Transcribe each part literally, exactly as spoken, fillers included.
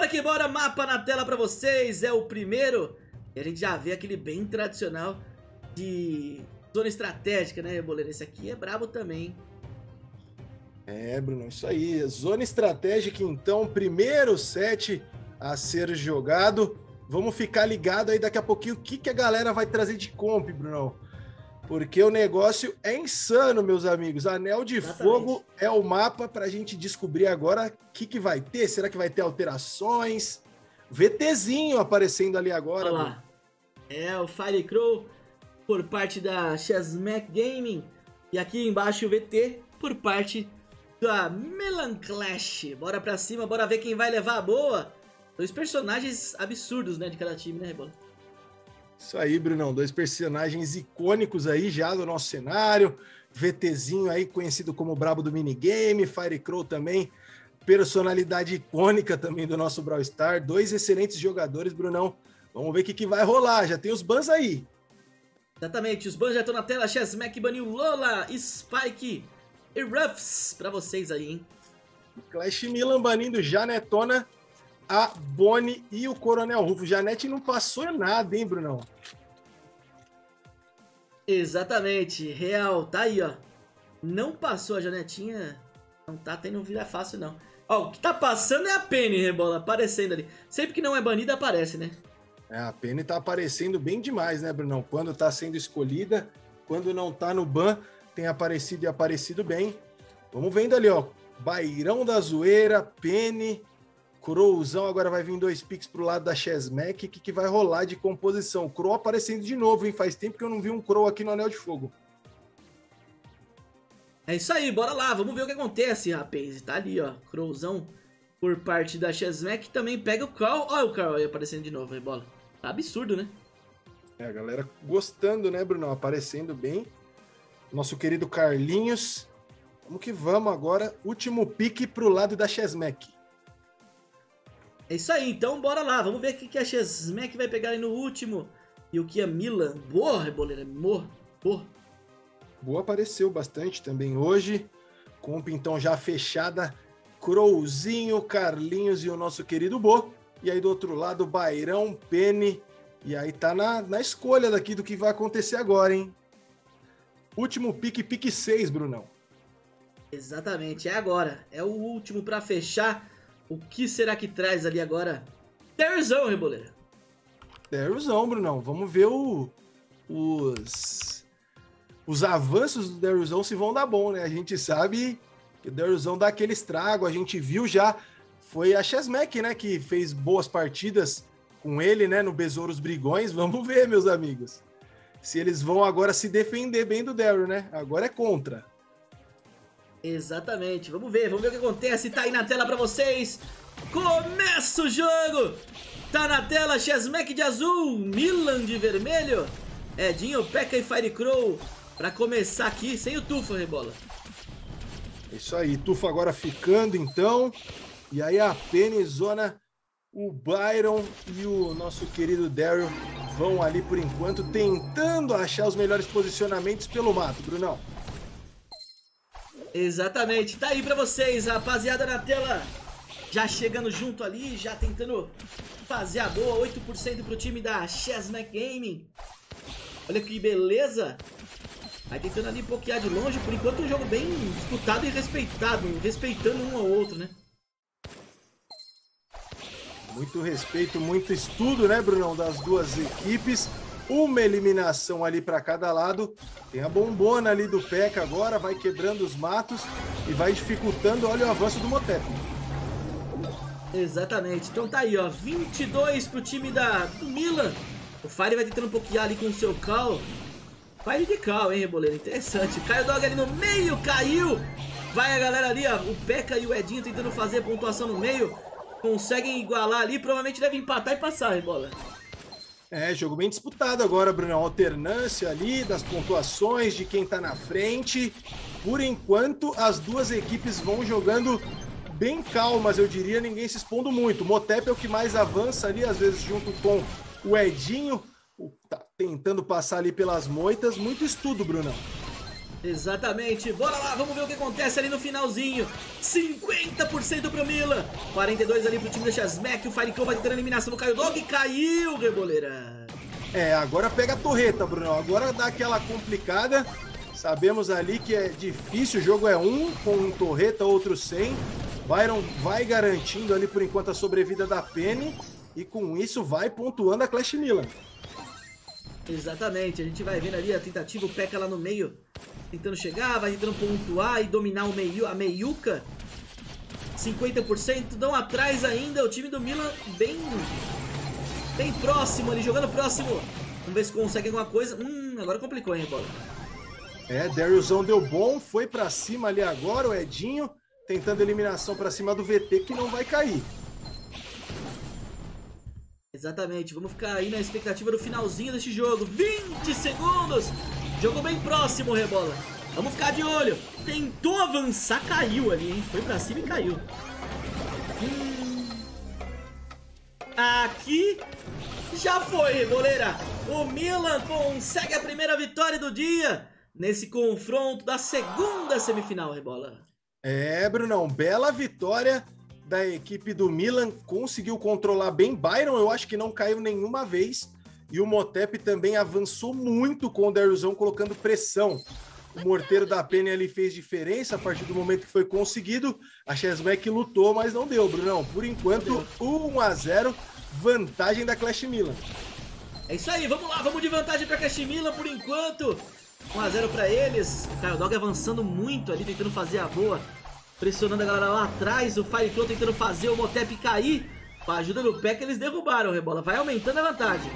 Bora que bora, mapa na tela pra vocês, é o primeiro. E a gente já vê aquele bem tradicional de zona estratégica, né, Reboleiro? Esse aqui é brabo também, hein? É, Bruno, isso aí. Zona estratégica, então, primeiro set a ser jogado. Vamos ficar ligado aí daqui a pouquinho o que, que a galera vai trazer de comp, Bruno. Porque o negócio é insano, meus amigos. Anel de Exatamente. Fogo é o mapa para a gente descobrir agora o que, que vai ter. Será que vai ter alterações? VTzinho aparecendo ali agora. Olha lá. É o Fire Crow por parte da Chessmack Gaming. E aqui embaixo o V T por parte da Milan Clash. Bora pra cima, bora ver quem vai levar a boa. Dois personagens absurdos, né, de cada time, né, Rebola? Isso aí, Brunão. Dois personagens icônicos aí já do nosso cenário. VTzinho aí, conhecido como o brabo do minigame. Fire Crow também, personalidade icônica também do nosso Brawl Stars. Dois excelentes jogadores, Brunão. Vamos ver o que, que vai rolar. Já tem os bans aí. Exatamente, os bans já estão na tela. Chessmack baniu Lola, Spike e Ruffs pra vocês aí, hein? Clash Milan banindo Janetona, a Bonnie e o Coronel Rufo. Janete não passou nada, hein, Brunão? Exatamente, real. Tá aí, ó. Não passou a Janetinha. Não tá tendo vida fácil, não. Ó, o que tá passando é a Penny, Rebola, aparecendo ali. Sempre que não é banida, aparece, né? É, a Penny tá aparecendo bem demais, né, Brunão? Quando tá sendo escolhida, quando não tá no ban, tem aparecido e aparecido bem. Vamos vendo ali, ó. Bairão da Zoeira, Penny, Crowzão. Agora vai vir dois picks pro lado da Chessmack. O que, que vai rolar de composição? O Crow aparecendo de novo, hein? Faz tempo que eu não vi um Crow aqui no Anel de Fogo. É isso aí, bora lá. Vamos ver o que acontece, rapaz. Tá ali, ó. Crowzão por parte da Chessmack. Também pega o Carl. Olha o Carl aí aparecendo de novo, aí, bola. Tá absurdo, né? É, a galera gostando, né, Bruno? Aparecendo bem. Nosso querido Carlinhos. Vamos que vamos agora. Último pique pro lado da Chessmack. É isso aí, então bora lá. Vamos ver o que a Chessmack vai pegar aí no último. E o que a Milan. Boa, Reboleira. Boa. Boa. Boa apareceu bastante também hoje. Comp então já fechada. Crowzinho, Carlinhos e o nosso querido Bo. E aí do outro lado, Bairão, Penny. E aí tá na, na escolha daqui do que vai acontecer agora, hein? Último pique, pique seis, Brunão. Exatamente, é agora. É o último pra fechar. O que será que traz ali agora? Daryzão, Reboleira. Daryzão, Brunão. Vamos ver o, os, os avanços do Daryzão se vão dar bom, né? A gente sabe que o Daryzão dá aquele estrago. A gente viu já. Foi a Chessmack, né, que fez boas partidas com ele, né, no Besouros Brigões. Vamos ver, meus amigos, se eles vão agora se defender bem do Daryl, né? Agora é contra. Exatamente. Vamos ver, vamos ver o que acontece. Tá aí na tela pra vocês. Começa o jogo. Tá na tela Chessmack de azul, Milan de vermelho, Edinho, P.E.K.K.A e Fire Crow pra começar aqui sem o Tufa, Rebola. Isso aí, Tufa agora ficando então. E aí a Penny, Zona, o Byron e o nosso querido Daryl vão ali por enquanto tentando achar os melhores posicionamentos pelo mato, Brunão. Exatamente, tá aí pra vocês, rapaziada, na tela. Já chegando junto ali, já tentando fazer a boa. Oito por cento pro time da Chessmack Gaming. Olha que beleza. Vai tentando ali pokear de longe. Por enquanto um jogo bem disputado e respeitado, respeitando um ao outro, né? Muito respeito, muito estudo, né, Brunão, das duas equipes. Uma eliminação ali para cada lado. Tem a bombona ali do P E K K A agora, vai quebrando os matos e vai dificultando, olha, o avanço do Motep. Exatamente, então tá aí, ó, vinte e dois pro time da, do Milan. O Fire vai tentando pokear ali com o seu Cal. Fire de Cal, hein, Reboleiro, interessante. Cai o Dog ali no meio, caiu. Vai a galera ali, ó, o P E K K A e o Edinho tentando fazer pontuação no meio. Conseguem igualar ali, provavelmente deve empatar e passar, Rebola. É, jogo bem disputado agora, Bruno. Alternância ali das pontuações de quem tá na frente. Por enquanto, as duas equipes vão jogando bem calmas, eu diria, ninguém se expondo muito. O Motep é o que mais avança ali, às vezes junto com o Edinho, tá tentando passar ali pelas moitas. Muito estudo, Brunão. Exatamente, bora lá, vamos ver o que acontece ali no finalzinho. Cinquenta por cento pro Milan, quarenta e dois por cento ali pro time da Chasmek. O Firecrow vai tentando a eliminação do Caio Dog. Caiu, Reboleira. É, agora pega a torreta, Bruno. Agora dá aquela complicada. Sabemos ali que é difícil, o jogo é um com um torreta, outro sem. Byron vai garantindo ali por enquanto a sobrevida da Penny. E com isso vai pontuando a Clash Milan. Exatamente, a gente vai vendo ali a tentativa, o P E K.K.A lá no meio tentando chegar, vai tentando pontuar e dominar o meio, a meiuca. cinquenta por cento, dão atrás ainda, o time do Milan bem, bem próximo ali, jogando próximo. Vamos ver se consegue alguma coisa. Hum, agora complicou, hein, bola. É, Dariusão deu bom, foi pra cima ali agora, o Edinho tentando eliminação pra cima do V T que não vai cair. Exatamente, vamos ficar aí na expectativa do finalzinho deste jogo. vinte segundos, jogo bem próximo, Rebola. Vamos ficar de olho. Tentou avançar, caiu ali, hein? Foi pra cima e caiu. Hum... Aqui já foi, Reboleira. O Milan consegue a primeira vitória do dia nesse confronto da segunda semifinal, Rebola. É, Brunão, bela vitória da equipe do Milan, conseguiu controlar bem. Byron, eu acho que não caiu nenhuma vez. E o Motep também avançou muito com o Dariusão, colocando pressão. O morteiro da Penny ali fez diferença a partir do momento que foi conseguido. A Chasmek lutou, mas não deu, Brunão. Por enquanto, um a zero, vantagem da Clash Milan. É isso aí, vamos lá, vamos de vantagem para Clash Milan por enquanto. um a zero para eles. O Caio Dog avançando muito ali, tentando fazer a boa. Pressionando a galera lá atrás, o Firecrow tentando fazer o Motep cair. Com a ajuda do P E K K A eles derrubaram, Rebola. Vai aumentando a vantagem.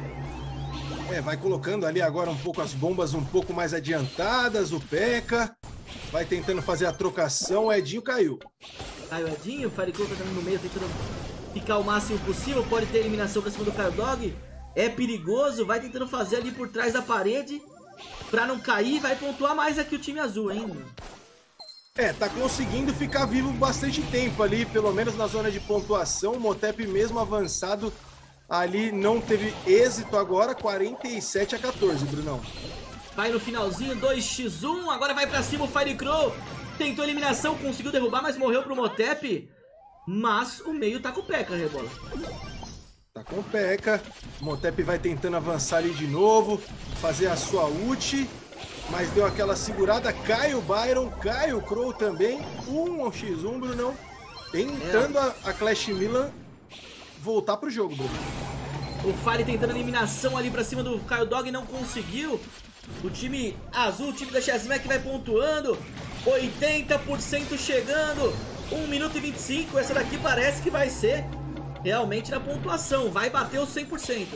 É, vai colocando ali agora um pouco as bombas um pouco mais adiantadas, o P E K K A. Vai tentando fazer a trocação, o Edinho caiu. Caiu o Edinho, o Firecrow tá no meio tentando ficar o máximo possível. Pode ter eliminação pra cima do Caio Dog. É perigoso, vai tentando fazer ali por trás da parede. Pra não cair, vai pontuar mais aqui o time azul, hein? É, tá conseguindo ficar vivo bastante tempo ali, pelo menos na zona de pontuação. O Motep mesmo avançado ali não teve êxito agora, quarenta e sete a quatorze, Brunão. Vai no finalzinho, dois a um, agora vai pra cima o Firecrow. Tentou eliminação, conseguiu derrubar, mas morreu pro Motep. Mas o meio tá com o P E K K A, Rebola. Tá com o P E K K A, o Motep vai tentando avançar ali de novo, fazer a sua ult. Mas deu aquela segurada, cai o Byron, cai o Crow também, um ao X um, Brunão, tentando é. a, a Clash Milan voltar pro jogo, Bruno. O Fire tentando eliminação ali pra cima do Caio Dog, não conseguiu. O time azul, o time da Chasmek vai pontuando, oitenta por cento chegando, um minuto e vinte e cinco, essa daqui parece que vai ser realmente na pontuação, vai bater os cem por cento.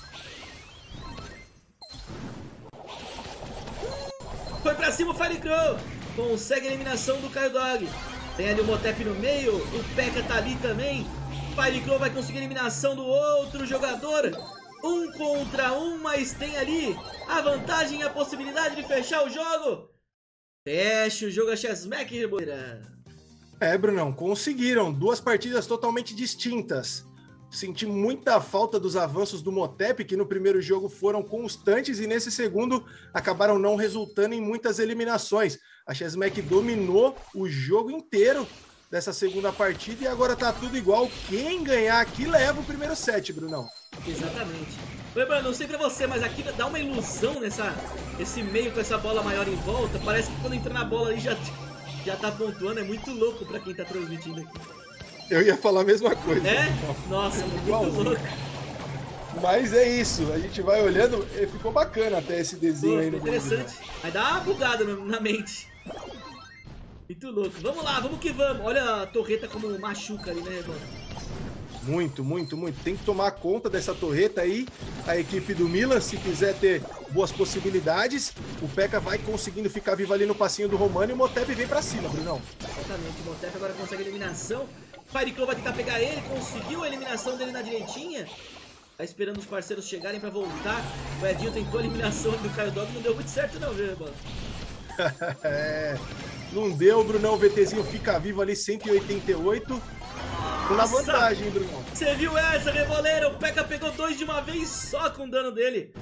Foi pra cima o Firecrow. Consegue a eliminação do Caio Dog. Tem ali o Motep no meio. O P E K K A tá ali também. Firecrow vai conseguir a eliminação do outro jogador. Um contra um, mas tem ali a vantagem e a possibilidade de fechar o jogo. Fecha o jogo a Chasmek, Reboleira. É, Brunão, conseguiram. Duas partidas totalmente distintas. Senti muita falta dos avanços do Motep, que no primeiro jogo foram constantes e nesse segundo acabaram não resultando em muitas eliminações. A Chasmek dominou o jogo inteiro dessa segunda partida e agora tá tudo igual. Quem ganhar aqui leva o primeiro set, Brunão. Exatamente. Lembrando, não sei pra você, mas aqui dá uma ilusão nessa, nesse meio com essa bola maior em volta. Parece que quando entra na bola ali já, já tá pontuando. É muito louco pra quem tá transmitindo aqui. Eu ia falar a mesma coisa. É? Nossa, muito igualzinho. Louco. Mas é isso, a gente vai olhando, ficou bacana até esse desenho. Pô, aí no interessante. Vai dar uma bugada na mente. Muito louco. Vamos lá, vamos que vamos. Olha a torreta como machuca ali, né, mano? Muito, muito, muito. Tem que tomar conta dessa torreta aí. A equipe do Milan, se quiser ter boas possibilidades, o P E K K A vai conseguindo ficar vivo ali no passinho do Romano e o Motep vem pra cima, Brunão. Exatamente, o Motep agora consegue a eliminação. Firecrow vai tentar pegar ele, conseguiu a eliminação dele na direitinha. Tá esperando os parceiros chegarem pra voltar. O Edinho tentou a eliminação do Caio Dog, não deu muito certo não, viu, mano? É, não deu, Brunão. O VTzinho fica vivo ali, cento e oitenta e oito. Tô na vantagem, Brunão. Você viu essa, Reboleira? O P E K K A pegou dois de uma vez só com o dano dele.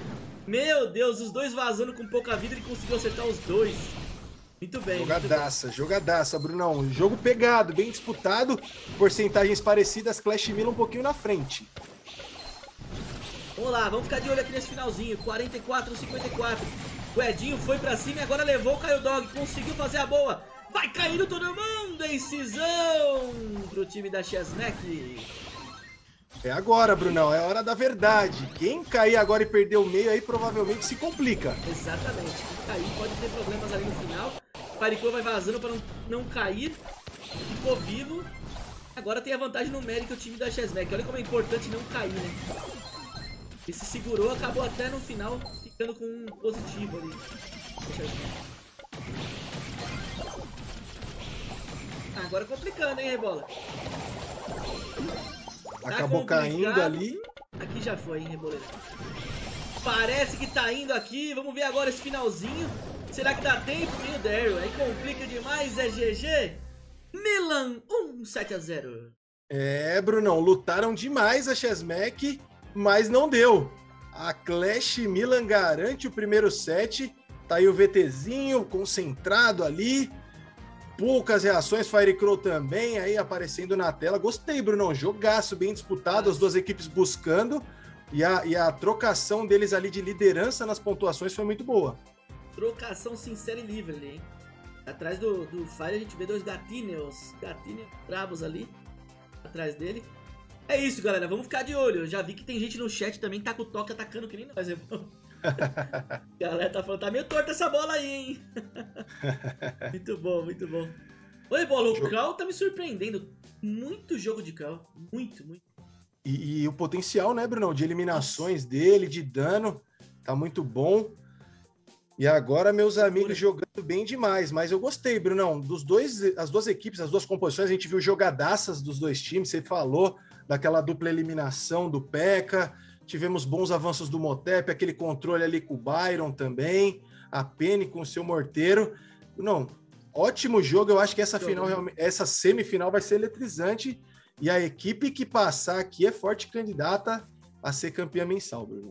Meu Deus, os dois vazando com pouca vida, ele conseguiu acertar os dois. Muito bem. Jogadaça, muito jogadaça, Brunão. Jogo pegado, bem disputado. Porcentagens parecidas, Clash Mila um pouquinho na frente. Vamos lá, vamos ficar de olho aqui nesse finalzinho. quarenta e quatro a cinquenta e quatro. O Edinho foi pra cima e agora levou o Caio Dog. Conseguiu fazer a boa. Vai caindo todo mundo. Incisão pro time da Chesmack. É agora, Brunão. É hora da verdade. Quem cair agora e perder o meio aí provavelmente se complica. Exatamente. Quem cair pode ter problemas ali no final. O Faricô vai vazando pra não, não cair. Ficou vivo. Agora tem a vantagem numérica o time da Chesmack. Olha como é importante não cair, né? Ele se segurou, acabou até no final ficando com um positivo ali. Ah, agora complicando, hein, Rebola? Tá Acabou caindo ali. Aqui já foi, hein, Reboleira? Parece que tá indo aqui. Vamos ver agora esse finalzinho. Será que dá tempo? Tem o Daryl. Aí complica demais, é G G. Milan um sete a zero. É, Brunão, lutaram demais a Chesmack, mas não deu. A Clash Milan garante o primeiro set. Tá aí o VTzinho concentrado ali. Poucas reações, Firecrow também aí aparecendo na tela. Gostei, Brunão. Jogaço bem disputado, as duas equipes buscando. E a, e a trocação deles ali de liderança nas pontuações foi muito boa. Trocação sincera e livre ali, hein? Atrás do, do Fire a gente vê dois gatinhos. Gatinhos bravos ali. Atrás dele. É isso, galera. Vamos ficar de olho. Eu já vi que tem gente no chat também que tá com o toque atacando que nem nós, irmão. Galera tá falando, tá meio torta essa bola aí, hein? Muito bom, muito bom. Oi, bola, o Cal tá me surpreendendo. Muito jogo de Cal. Muito, muito. E, e o potencial, né, Brunão? De eliminações Nossa. dele, de dano. Tá muito bom. E agora, meus amigos jogando bem demais. Mas eu gostei, Brunão. Dos dois, as duas equipes, as duas composições, a gente viu jogadaças dos dois times. Você falou daquela dupla eliminação do P.E.K.K.A. Tivemos bons avanços do Motep, aquele controle ali com o Byron também. A Penny com o seu morteiro. Não, ótimo jogo. Eu acho que essa, final, essa semifinal vai ser eletrizante. E a equipe que passar aqui é forte candidata a ser campeã mensal, Bruno.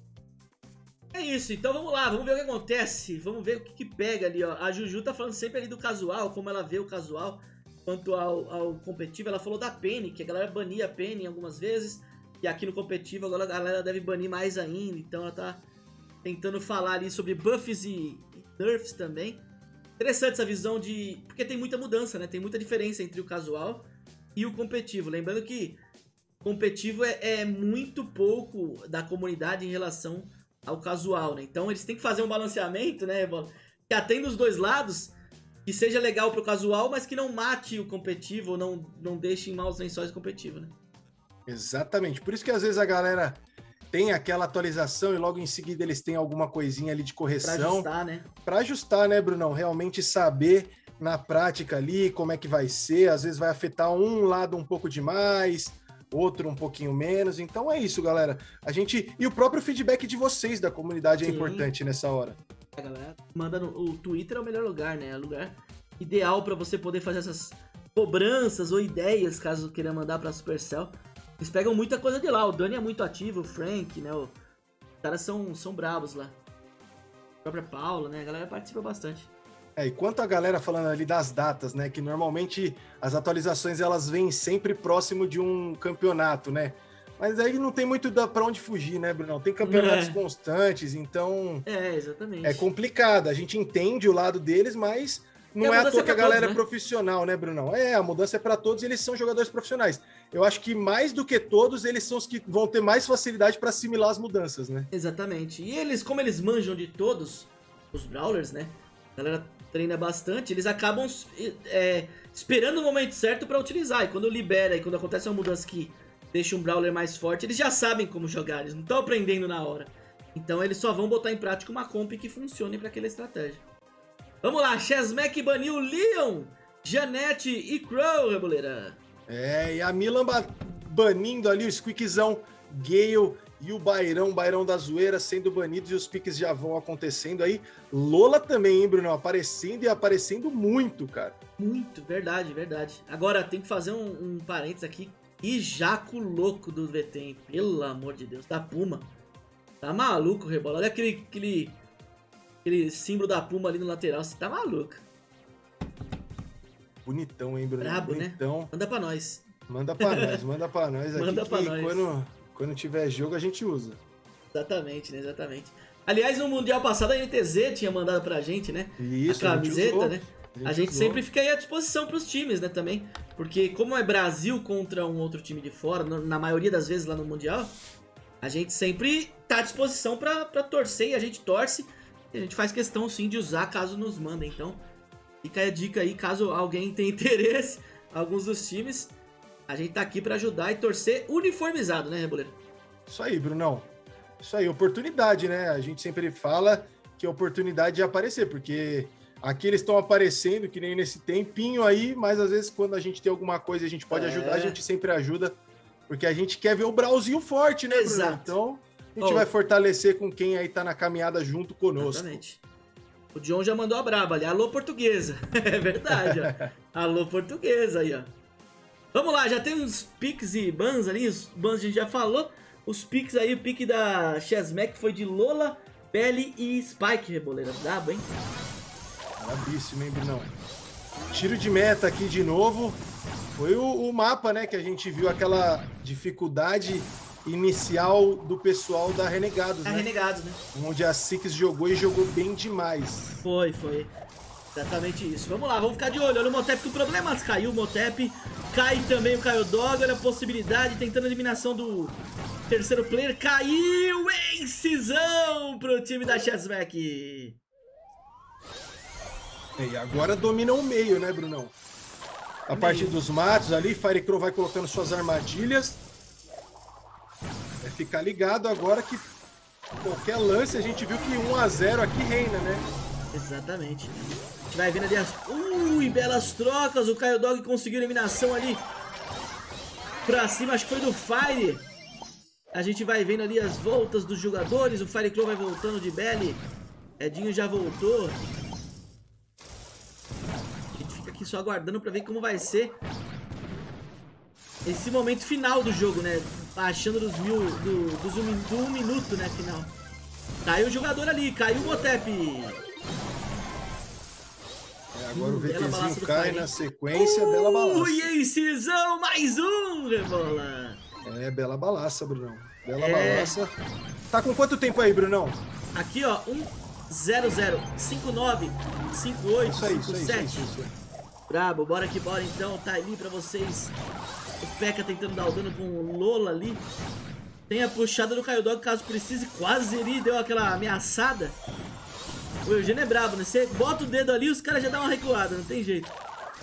É isso, então vamos lá, vamos ver o que acontece, vamos ver o que, que pega ali, ó. A Juju tá falando sempre ali do casual, como ela vê o casual quanto ao, ao competitivo. Ela falou da Penny, que a galera bania a Penny algumas vezes, e aqui no competitivo agora a galera deve banir mais ainda, então ela tá tentando falar ali sobre buffs e, e nerfs também. Interessante essa visão de... porque tem muita mudança, né, tem muita diferença entre o casual e o competitivo. Lembrando que o competitivo é, é muito pouco da comunidade em relação ao casual, né? Então eles têm que fazer um balanceamento, né, que atenda os dois lados, que seja legal pro casual, mas que não mate o competitivo ou não, não deixe em maus lençóis o competitivo, né? Exatamente. Por isso que às vezes a galera tem aquela atualização e logo em seguida eles têm alguma coisinha ali de correção. Pra ajustar, né? Pra ajustar, né, Brunão? Realmente saber na prática ali como é que vai ser. Às vezes vai afetar um lado um pouco demais, outro um pouquinho menos. Então é isso, galera. A gente... E o próprio feedback de vocês da comunidade Sim. é importante nessa hora. A galera manda no... O Twitter é o melhor lugar, né? É o lugar ideal para você poder fazer essas cobranças ou ideias, caso queira mandar pra Supercell. Eles pegam muita coisa de lá. O Dani é muito ativo, o Frank, né? Os caras são, são bravos lá. A própria Paula, né? A galera participa bastante. É, e quanto a galera falando ali das datas, né? Que normalmente as atualizações elas vêm sempre próximo de um campeonato, né? Mas aí não tem muito pra onde fugir, né, Bruno? Tem campeonatos é. constantes, então... É, exatamente. É complicado. A gente entende o lado deles, mas não é à toa que a galera todos, né? é profissional, né, Brunão? É, a mudança é para todos e eles são jogadores profissionais. Eu acho que mais do que todos, eles são os que vão ter mais facilidade para assimilar as mudanças, né? Exatamente. E eles, como eles manjam de todos, os Brawlers, né? A galera treina bastante, eles acabam é, esperando o momento certo para utilizar. E quando libera e quando acontece uma mudança que deixa um Brawler mais forte, eles já sabem como jogar, eles não estão aprendendo na hora. Então eles só vão botar em prática uma comp que funcione para aquela estratégia. Vamos lá, Chesmack baniu Leon, Janete e Crow, Reboleira. É, e a Milan banindo ali o Squeakzão, Gale e o Bairão, Bairão da Zoeira sendo banidos e os piques já vão acontecendo aí. Lola também, hein, Bruno? Aparecendo e aparecendo muito, cara. Muito, verdade, verdade. Agora, tem que fazer um, um parênteses aqui. E Jaco louco do V T, hein? Pelo amor de Deus, da Puma. Tá maluco, Rebola. Olha aquele, aquele, aquele símbolo da Puma ali no lateral. Você tá maluco. Bonitão, hein, Bruno? Brabo, Bonitão. Né? Manda pra nós. Manda pra nós, manda pra nós. Manda aqui pra que nós. Quando, quando tiver jogo, a gente usa. Exatamente, né? Exatamente. Aliás, no Mundial passado, a N T Z tinha mandado pra gente, né? Isso, a camiseta, a né? A gente, a gente usou. sempre fica aí à disposição pros times, né? Também. Porque como é Brasil contra um outro time de fora, na maioria das vezes lá no Mundial, a gente sempre tá à disposição pra, pra torcer e a gente torce. E a gente faz questão, sim, de usar caso nos mandem. Então, fica a dica aí, caso alguém tenha interesse, alguns dos times, a gente tá aqui pra ajudar e torcer uniformizado, né, Reboleiro? Isso aí, Brunão. Isso aí, oportunidade, né? A gente sempre fala que é oportunidade de aparecer, porque aqui eles estão aparecendo, que nem nesse tempinho aí, mas às vezes quando a gente tem alguma coisa e a gente pode É. ajudar, a gente sempre ajuda, porque a gente quer ver o Brauzinho forte, né, Bruno? Exato. Então, a gente Oh. vai fortalecer com quem aí tá na caminhada junto conosco. Exatamente. O John já mandou a braba ali. Alô, portuguesa. É verdade, ó. Alô, portuguesa aí, ó. Vamos lá, já tem uns piques e bans ali. Os bans a gente já falou. Os piques aí, o pique da Chesmack foi de Lola, Belly e Spike, Reboleira. Brabo, hein? Brabíssimo, hein, Brunão? Tiro de meta aqui de novo. Foi o, o mapa, né, que a gente viu aquela dificuldade inicial do pessoal da Renegados, Tá né? renegado, né? Onde a Six jogou e jogou bem demais. Foi, foi. Exatamente isso. Vamos lá, vamos ficar de olho. Olha o Motep com problemas. Caiu o Motep. Cai também o Caio Dog. Olha a possibilidade. Tentando a eliminação do terceiro player. Caiu em cisão pro time da Chesmack. E agora domina o meio, né, Brunão? A partir dos matos ali, Firecrow vai colocando suas armadilhas. É ficar ligado agora que qualquer lance a gente viu que um a zero aqui reina, né? Exatamente. A gente vai vendo ali as... Ui, belas trocas. O Caio Dog conseguiu a eliminação ali pra cima. Acho que foi do Fire. A gente vai vendo ali as voltas dos jogadores. O Firecrow vai voltando de Belly. Edinho já voltou. A gente fica aqui só aguardando pra ver como vai ser esse momento final do jogo, né? Achando dos mil... Do, dos um, do um minuto, né? Final. Caiu o jogador ali. Caiu o Motep. É, agora Hum, o bela balaça VTzinho do cai Fire. na sequência, bela balaça. Ui, incisão, mais um, Rebola. É, bela balaça, Brunão. Bela É. balaça. Tá com quanto tempo aí, Brunão? Aqui, ó, um zero zero cinco nove cinco oito Isso aí, cinco isso aí, sete. isso aí, isso aí. Brabo, bora que bora então, tá ali pra vocês. O P.E.K.K.A tentando dar o dano com o Lola ali. Tem a puxada do Caio Dog caso precise, quase ali deu aquela ameaçada. O Eugênio é brabo, né? Você bota o dedo ali, os caras já dão uma recuada, não tem jeito.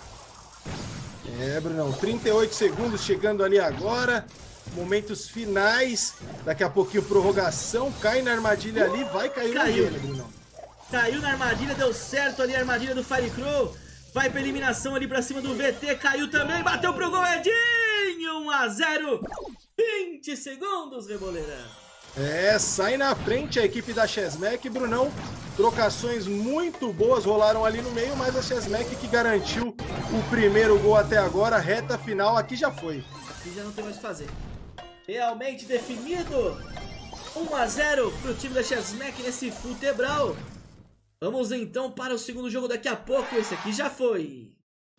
É, Brunão, trinta e oito segundos chegando ali agora. Momentos finais. Daqui a pouquinho prorrogação. Cai na armadilha ali, vai cair Caiu. no gelo, Brunão. Caiu na armadilha, deu certo ali a armadilha do Firecrow. Vai pra eliminação ali pra cima do V T, caiu também, bateu pro gol, Edinho, um a zero, vinte segundos, Reboleira. É, sai na frente a equipe da Chesmack, Brunão. Trocações muito boas rolaram ali no meio, mas a Chesmack que garantiu o primeiro gol até agora, reta final, aqui já foi. Aqui já não tem mais o que fazer. Realmente definido, um a zero pro time da Chesmack nesse futebral. Vamos então para o segundo jogo daqui a pouco, esse aqui já foi.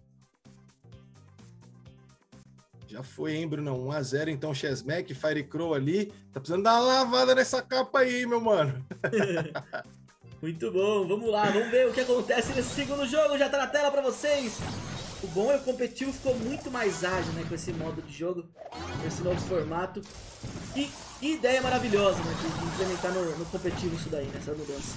Já foi, hein, Brunão? um a zero, então, Chesmack, Firecrow ali. Tá precisando dar uma lavada nessa capa aí, meu mano. Muito bom, vamos lá, vamos ver o que acontece nesse segundo jogo, já tá na tela pra vocês. O bom é que o competitivo ficou muito mais ágil, né, com esse modo de jogo, com esse novo formato. E que ideia maravilhosa, né, de implementar no, no competitivo isso daí, nessa mudança.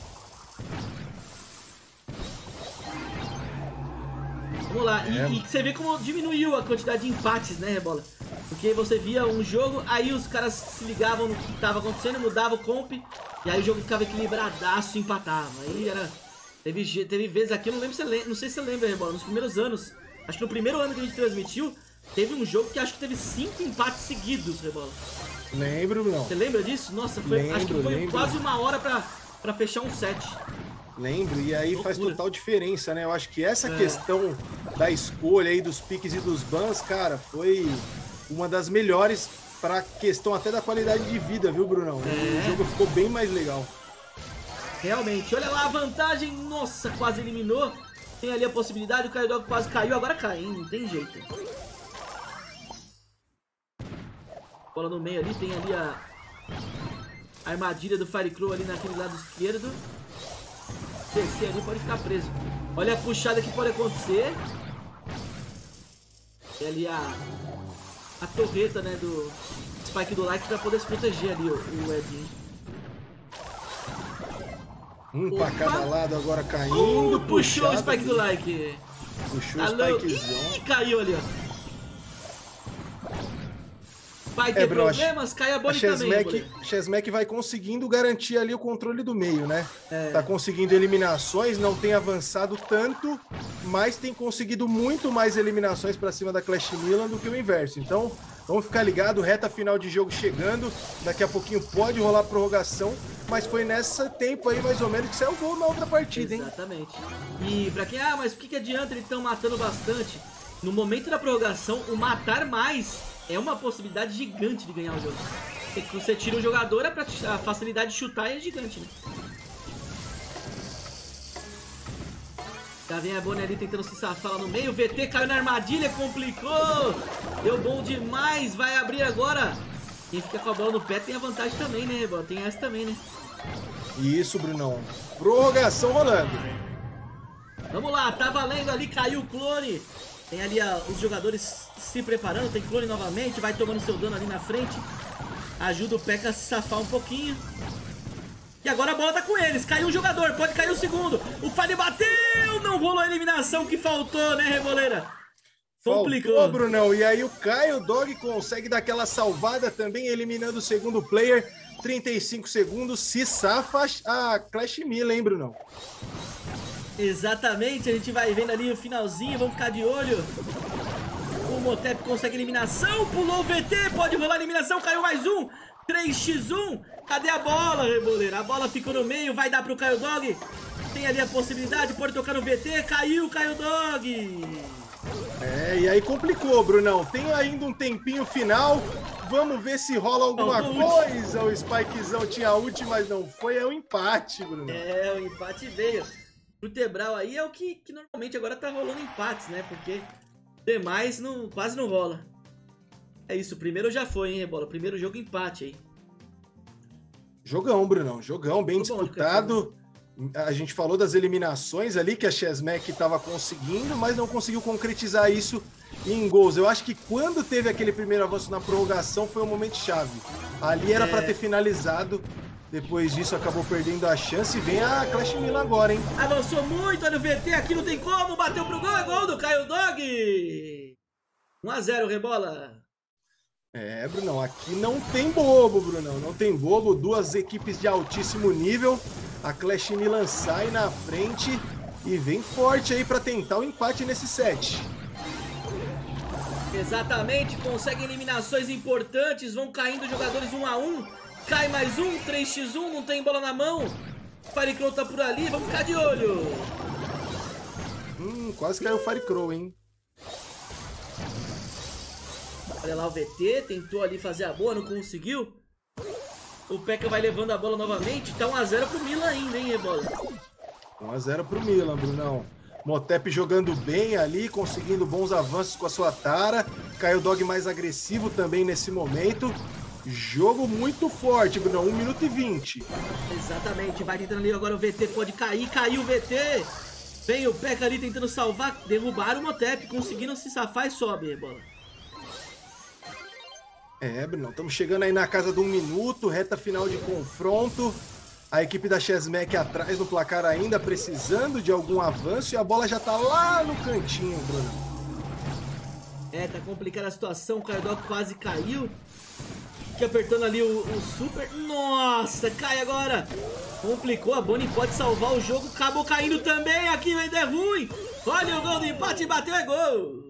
Vamos lá, e, É. e você vê como diminuiu a quantidade de empates, né, Rebola? Porque você via um jogo, aí os caras se ligavam no que estava acontecendo, mudava o comp, e aí o jogo ficava equilibradaço e empatava. Aí era... Teve, ge- teve vezes aqui, eu não lembro se você lembra, não sei se você lembra, Rebola, nos primeiros anos, acho que no primeiro ano que a gente transmitiu, teve um jogo que acho que teve cinco empates seguidos, Rebola. Lembro, Brunão. Você lembra disso? Nossa, foi, acho que Lembro, foi lembro. quase uma hora pra, pra fechar um set. Lembro, e aí faz Loucura. total diferença, né? Eu acho que essa É. questão da escolha aí dos piques e dos bans, cara, foi uma das melhores pra questão até da qualidade de vida, viu, Brunão? É. O jogo ficou bem mais legal. Realmente, olha lá a vantagem. Nossa, quase eliminou. Tem ali a possibilidade, o Kaiodog quase caiu, agora cai, hein? Não tem jeito. Bola no meio ali, tem ali a, a armadilha do Firecrow ali naquele lado esquerdo. Descer ali, pode ficar preso. Olha a puxada que pode acontecer. Tem ali a, a torreta, né, do Spike do Like pra poder se proteger ali o, o Edinho. Um pra cada lado agora caindo. Uh, puxou o Spike do Like. Puxou o Spikezão. Ih, caiu ali, ó. Vai ter é, problemas, cai a Bonnie também. Chesmack vai conseguindo garantir ali o controle do meio, né? É. Tá conseguindo eliminações, não tem avançado tanto, mas tem conseguido muito mais eliminações pra cima da Clash Milan do que o inverso. Então, vamos ficar ligado, reta final de jogo chegando, daqui a pouquinho pode rolar prorrogação, mas foi nesse tempo aí, mais ou menos, que saiu o gol na outra partida, hein? Exatamente. E pra quem, ah, mas por que, que adianta eles estão matando bastante? No momento da prorrogação, o matar mais é uma possibilidade gigante de ganhar o jogo. Porque você tira o jogador, a facilidade de chutar é gigante, né? Já vem a Bonnie ali tentando se safar lá no meio. O V T caiu na armadilha, complicou. Deu bom demais, vai abrir agora. Quem fica com a bola no pé tem a vantagem também, né, Rebola? Tem essa também, né? Isso, Brunão. Prorrogação rolando. Vamos lá, tá valendo ali, caiu o clone. Tem ali a, os jogadores se preparando, tem clone novamente, vai tomando seu dano ali na frente. Ajuda o P E K K A a se safar um pouquinho. E agora a bola tá com eles, caiu um jogador, pode cair o segundo. O Fire bateu, não rolou a eliminação que faltou, né, Reboleira? Complicou. Faltou, Brunão, e aí o Kaiodog consegue dar aquela salvada também, eliminando o segundo player. trinta e cinco segundos, se safa a Clash Milan, hein, Brunão? Exatamente, a gente vai vendo ali o finalzinho, vamos ficar de olho. O Motep consegue eliminação, pulou o V T, pode rolar a eliminação, caiu mais um. três a um, cadê a bola, Reboleira? A bola ficou no meio, vai dar pro Kaiodog. Tem ali a possibilidade, pode tocar no V T, caiu o Kaiodog. É, e aí complicou, Brunão. Tem ainda um tempinho final, vamos ver se rola alguma não, coisa. O Spikezão tinha ult, mas não foi, é um empate, Brunão. É, o empate veio. O Tebral aí é o que, que normalmente agora tá rolando empates, né? Porque demais não, quase não rola. É isso, o primeiro já foi, hein, Rebola? Primeiro jogo empate aí. Jogão, Brunão. Jogão, bem Muito disputado. Bom, a gente falou das eliminações ali que a Chesmack tava conseguindo, mas não conseguiu concretizar isso em gols. Eu acho que quando teve aquele primeiro avanço na prorrogação foi um momento chave. Ali era é... para ter finalizado. Depois disso acabou perdendo a chance e vem a Clash Milan agora, hein? Avançou muito, olha o V T, aqui não tem como, bateu pro gol, é gol do Kaiodog! um a zero, Rebola. É, Brunão, aqui não tem bobo, Brunão, não tem bobo, duas equipes de altíssimo nível, a Clash Milan sai na frente e vem forte aí pra tentar o empate nesse set. Exatamente, consegue eliminações importantes, vão caindo jogadores um a um. Cai mais um, três a um, não tem bola na mão. O Firecrow tá por ali, vamos ficar de olho. Hum, quase caiu o Firecrow, hein? Olha lá o V T, tentou ali fazer a boa, não conseguiu. O P E K K A vai levando a bola novamente, tá um a zero pro Milan ainda, hein, Rebola? um a zero pro Milan, Brunão. Motep jogando bem ali, conseguindo bons avanços com a sua Tara. Kaiodog mais agressivo também nesse momento. Jogo muito forte, Bruno. um minuto e vinte. Exatamente. Vai tentando ali agora o V T. Pode cair. Caiu o V T. Vem o P E K K A ali tentando salvar. Derrubaram o Motep. Conseguiram se safar e sobe, bola. É, Bruno. Estamos chegando aí na casa de um minuto. Reta final de confronto. A equipe da Chesmack atrás no placar ainda, precisando de algum avanço. E a bola já tá lá no cantinho, Bruno. É, tá complicada a situação. O Kaiodog quase caiu. Fica apertando ali o, o super. Nossa, cai agora. Complicou, a Bonnie pode salvar o jogo. Acabou caindo também. Aqui ainda é ruim. Olha o gol do empate, bateu, é gol.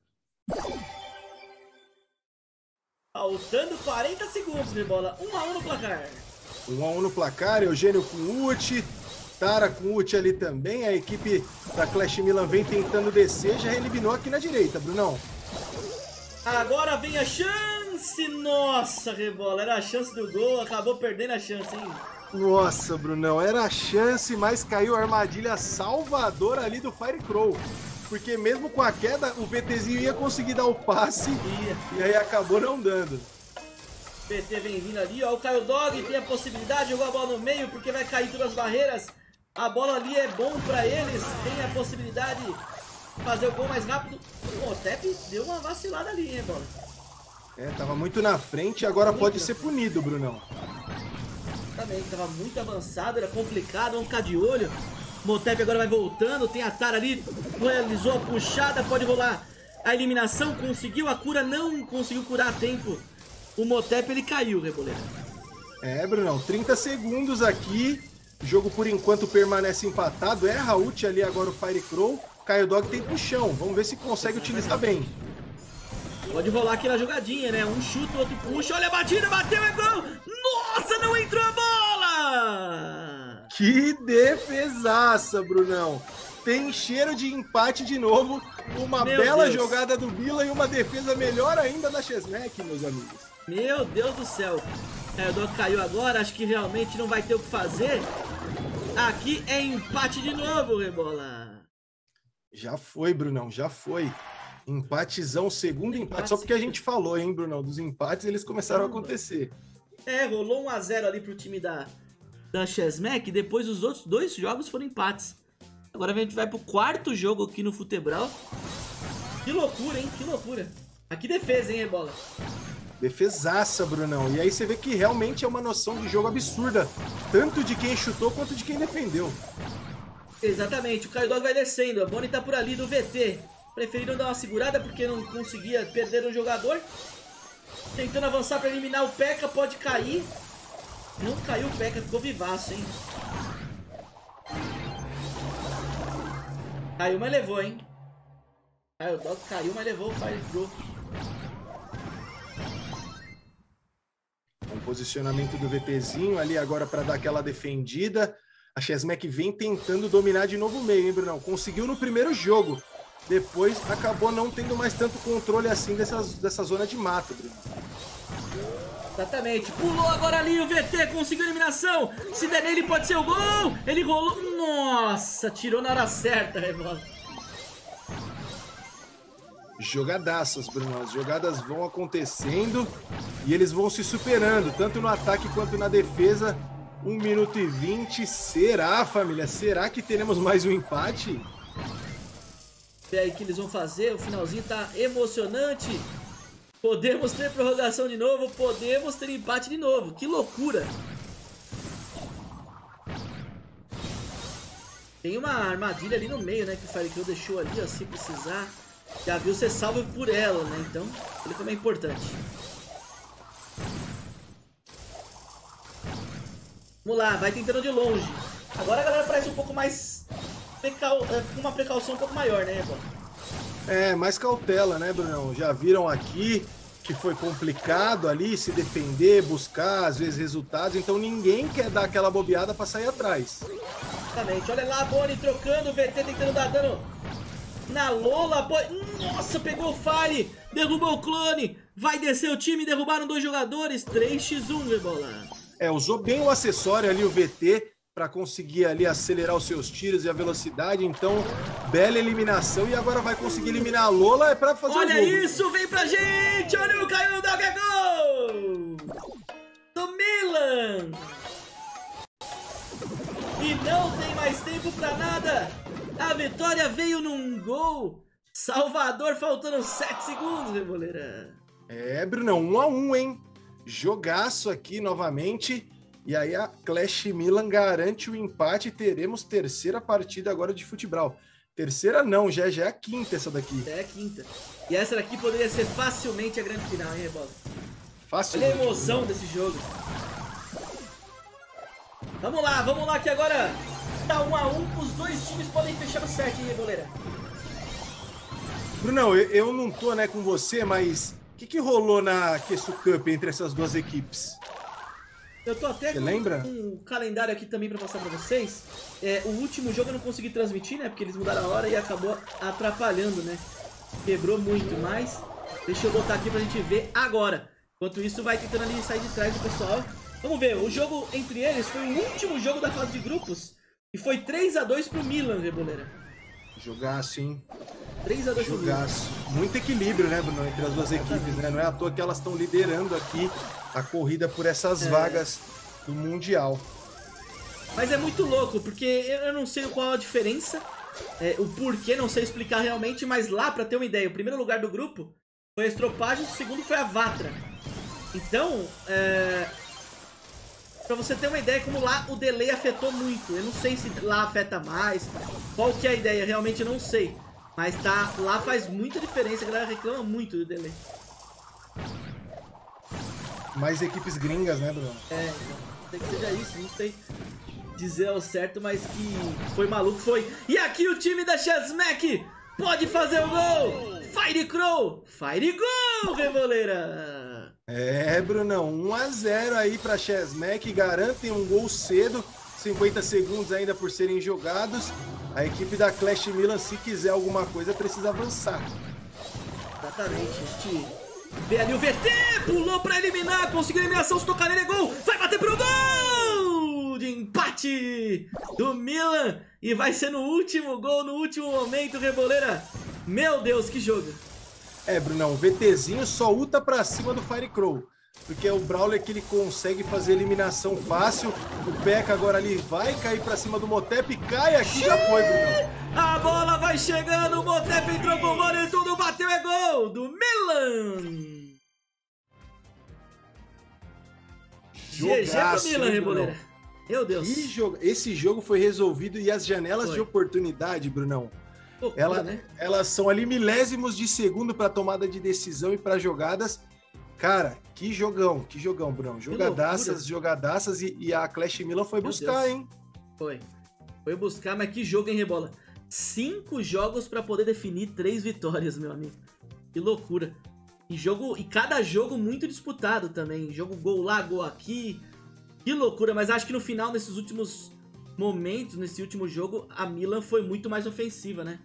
Faltando quarenta segundos de bola. um a um no placar. um a um no placar. Eugênio com ult. Tara com ult ali também. A equipe da Clash Milan vem tentando descer. Já eliminou aqui na direita, Brunão. Agora vem a chance chance, nossa, Rebola, era a chance do gol, acabou perdendo a chance, hein? Nossa, Brunão, era a chance, mas caiu a armadilha salvadora ali do Firecrow. Porque mesmo com a queda, o VTzinho ia conseguir dar o passe Ia. e aí acabou não dando. O V T vem vindo ali, ó, o Caio Dog tem a possibilidade de jogar a bola no meio, porque vai cair todas as barreiras. A bola ali é bom pra eles, tem a possibilidade de fazer o gol mais rápido. O Motep deu uma vacilada ali, hein, bola? É, tava muito na frente e agora muito pode ser punido, Brunão. Também, tava muito avançado, era complicado, vamos ficar de olho. Motep agora vai voltando, tem a Tara ali, realizou a puxada, pode rolar a eliminação, conseguiu, a cura não conseguiu curar a tempo. O Motep ele caiu, Reboleiro. É, Brunão, trinta segundos aqui, o jogo por enquanto permanece empatado, erra a ult ali agora o Firecrow, Caio Dog tem puxão, vamos ver se consegue utilizar bem. Pode rolar aquela jogadinha, né? Um chuta, o outro puxa, olha a batida, bateu, é gol! Nossa, não entrou a bola! Que defesaça, Brunão. Tem cheiro de empate de novo. Uma Meu bela Deus. jogada do Bila e uma defesa melhor ainda da Chesnec, meus amigos. Meu Deus do céu. É, o Doc caiu agora, acho que realmente não vai ter o que fazer. Aqui é empate de novo, Rebola. Já foi, Brunão, já foi. Empatezão, segundo empate. Empate. Só porque a gente falou, hein, Brunão, dos empates, eles começaram a acontecer. É, rolou um a zero ali pro time da, da Chesmec, e depois os outros dois jogos foram empates. Agora a gente vai pro quarto jogo aqui no Futebral. Que loucura, hein? Que loucura. Aqui defesa, hein, Rebola? Defesaça, Brunão. E aí você vê que realmente é uma noção de jogo absurda. Tanto de quem chutou quanto de quem defendeu. Exatamente, o Caio Dog vai descendo. A Bonnie tá por ali do V T. Preferiram dar uma segurada porque não conseguia perder um jogador. Tentando avançar para eliminar o P.E.K.K.A, pode cair. Não caiu o P E K K A, ficou vivaço, hein? Caiu, mas levou, hein? Caio Dog caiu, mas levou o Firecrow. Um posicionamento do VTzinho ali agora para dar aquela defendida. A Chesmec vem tentando dominar de novo o meio, hein, Brunão? Conseguiu no primeiro jogo. Depois acabou não tendo mais tanto controle assim dessa, dessa zona de mato, Bruno. Exatamente. Pulou agora ali o V T, conseguiu a eliminação. Se der nele pode ser o gol. Ele rolou. Nossa, tirou na hora certa, Rebola. Jogadaças, Bruno. As jogadas vão acontecendo e eles vão se superando, tanto no ataque quanto na defesa. um minuto e vinte. Será, família? Será que teremos mais um empate? Vê aí o que eles vão fazer. O finalzinho tá emocionante. Podemos ter prorrogação de novo. Podemos ter empate de novo. Que loucura. Tem uma armadilha ali no meio, né? Que o Firecrow deixou ali, ó. Se precisar, já viu ser salvo por ela, né? Então, ele também é importante. Vamos lá, vai tentando de longe. Agora a galera parece um pouco mais... Precau... com uma precaução um pouco maior, né, Rebola? É, mais cautela, né, Brunão? Já viram aqui que foi complicado ali se defender, buscar, às vezes, resultados. Então ninguém quer dar aquela bobeada pra sair atrás. Exatamente. Olha lá a Bonnie trocando, o V T tentando dar dano na Lola. Bo... Nossa, pegou o Fire, derrubou o clone. Vai descer o time, derrubaram dois jogadores. três a um, Rebola. É, usou bem o acessório ali, o V T, para conseguir ali acelerar os seus tiros e a velocidade. Então, bela eliminação. E agora vai conseguir eliminar a Lola, é para fazer o gol. Olha isso, vem pra gente. Olha o Caio Dog, é gol do Milan. E não tem mais tempo pra nada. A vitória veio num gol. Salvador, faltando sete segundos, Reboleira. É, Brunão, um a um, hein? Jogaço aqui novamente. E aí a Clash Milan garante o empate e teremos terceira partida agora de futebol. Terceira não, já, já é a quinta essa daqui. É a quinta. E essa daqui poderia ser facilmente a grande final, hein, Rebola? Facilmente. Olha a emoção desse jogo. Vamos lá, vamos lá que agora tá um a um. Os dois times podem fechar o set, hein, Reboleira? Brunão, eu, eu não tô, né, com você, mas o que, que rolou na Queso Cup entre essas duas equipes? Eu tô até Você com lembra? um calendário aqui também pra passar pra vocês. É, o último jogo eu não consegui transmitir, né? Porque eles mudaram a hora e acabou atrapalhando, né? Quebrou muito, mas deixa eu botar aqui pra gente ver agora. Enquanto isso, vai tentando ali sair de trás do pessoal. Vamos ver, o jogo entre eles foi o último jogo da fase de grupos. E foi três a dois pro Milan, Reboleira. Jogaço, hein? três a dois pro Milan. Jogaço. Muito equilíbrio, né, Bruno, entre as duas equipes, né? Não é à toa que elas estão liderando aqui a corrida por essas é. vagas do Mundial. Mas é muito louco, porque eu não sei qual a diferença, é, o porquê, não sei explicar realmente, mas lá, pra ter uma ideia, o primeiro lugar do grupo foi a Estropagem, o segundo foi a Vatra. Então, é... pra você ter uma ideia, como lá o delay afetou muito. Eu não sei se lá afeta mais, qual que é a ideia, realmente eu não sei. Mas tá, lá faz muita diferença, a galera reclama muito do delay. Mais equipes gringas, né, Bruno? É, tem que seja isso, não sei dizer ao certo, mas que foi maluco, foi. E aqui o time da Chessmack pode fazer o gol! Fire Crow! Fire Gol, Reboleira! É, Brunão, um a zero aí pra Chessmack, garantem um gol cedo, cinquenta segundos ainda por serem jogados. A equipe da Clash Milan, se quiser alguma coisa, precisa avançar. Exatamente, a gente vê ali o V T, pulou pra eliminar, conseguiu a eliminação, se tocar nele é gol, vai bater pro gol! De empate do Milan, e vai ser no último gol, no último momento, Reboleira. Meu Deus, que jogo! É, Brunão, o VTzinho só ulta pra cima do Fire Crow, porque é o Brawler que ele consegue fazer eliminação fácil. O P.E.K.K.A agora ali vai cair pra cima do Motep, cai aqui, já foi, Brunão. A bola vai chegando, o Motep entrou com bola e tudo, bateu, é gol do Milan! G G pro Milan, Reboleira. Meu Deus. Que jogo. Esse jogo foi resolvido e as janelas foi. de oportunidade, Brunão, Loucura, ela, né? elas são ali milésimos de segundo para tomada de decisão e para jogadas. Cara, que jogão, que jogão, Brunão. Jogadaças, jogadaças e, e a Clash Milan foi Meu buscar, Deus. hein? Foi. Foi buscar, mas que jogo, hein, Rebola? Cinco jogos para poder definir três vitórias, meu amigo. Que loucura. E, jogo, e cada jogo muito disputado também. Jogo gol lá, gol aqui. Que loucura, mas acho que no final, nesses últimos momentos, nesse último jogo, a Milan foi muito mais ofensiva, né?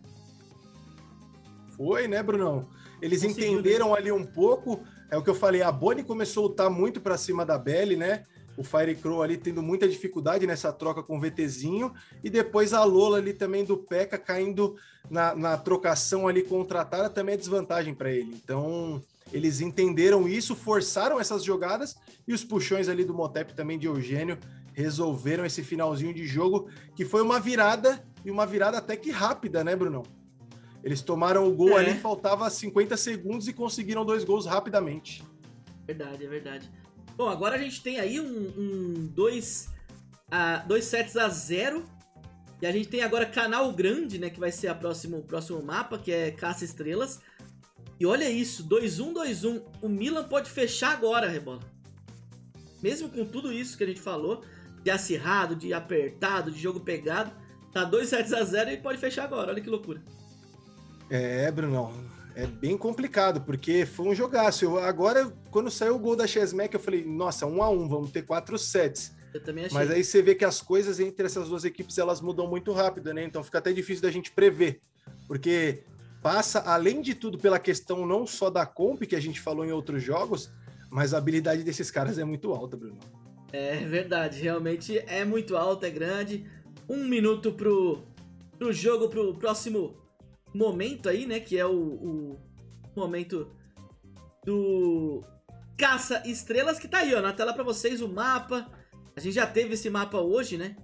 Foi, né, Brunão? Eles Conseguiu, entenderam né? ali um pouco, é o que eu falei, a Bonnie começou a lutar muito pra cima da Belly, né? O Fire Crow ali tendo muita dificuldade nessa troca com o VTzinho, e depois a Lola ali também do P.E.K.K.A caindo na, na trocação ali contratada, também é desvantagem pra ele. Então, eles entenderam isso, forçaram essas jogadas, e os puxões ali do Motep também de Eugênio resolveram esse finalzinho de jogo, que foi uma virada, e uma virada até que rápida, né, Brunão? Eles tomaram o gol é. ali, faltava cinquenta segundos e conseguiram dois gols rapidamente. Verdade, é verdade. Bom, agora a gente tem aí um, um dois, uh, dois sets a zero. E a gente tem agora Canal Grande, né? Que vai ser a próximo, o próximo mapa, que é Caça Estrelas. E olha isso, dois um, dois um. O Milan pode fechar agora, Rebola. Mesmo com tudo isso que a gente falou, de acirrado, de apertado, de jogo pegado, tá dois sets a zero e pode fechar agora, olha que loucura. É, Brunão, é bem complicado, porque foi um jogaço. Eu, agora, quando saiu o gol da Chessmack, eu falei, nossa, um a um, vamos ter quatro sets. Eu também achei. Mas aí você vê que as coisas entre essas duas equipes, elas mudam muito rápido, né? Então fica até difícil da gente prever, porque passa, além de tudo, pela questão não só da comp, que a gente falou em outros jogos, mas a habilidade desses caras é muito alta, Bruno. É verdade, realmente é muito alta, é grande. Um minuto pro, pro jogo, pro próximo momento aí, né? Que é o, o momento do Caça Estrelas, que tá aí, ó, na tela pra vocês, o mapa. A gente já teve esse mapa hoje, né?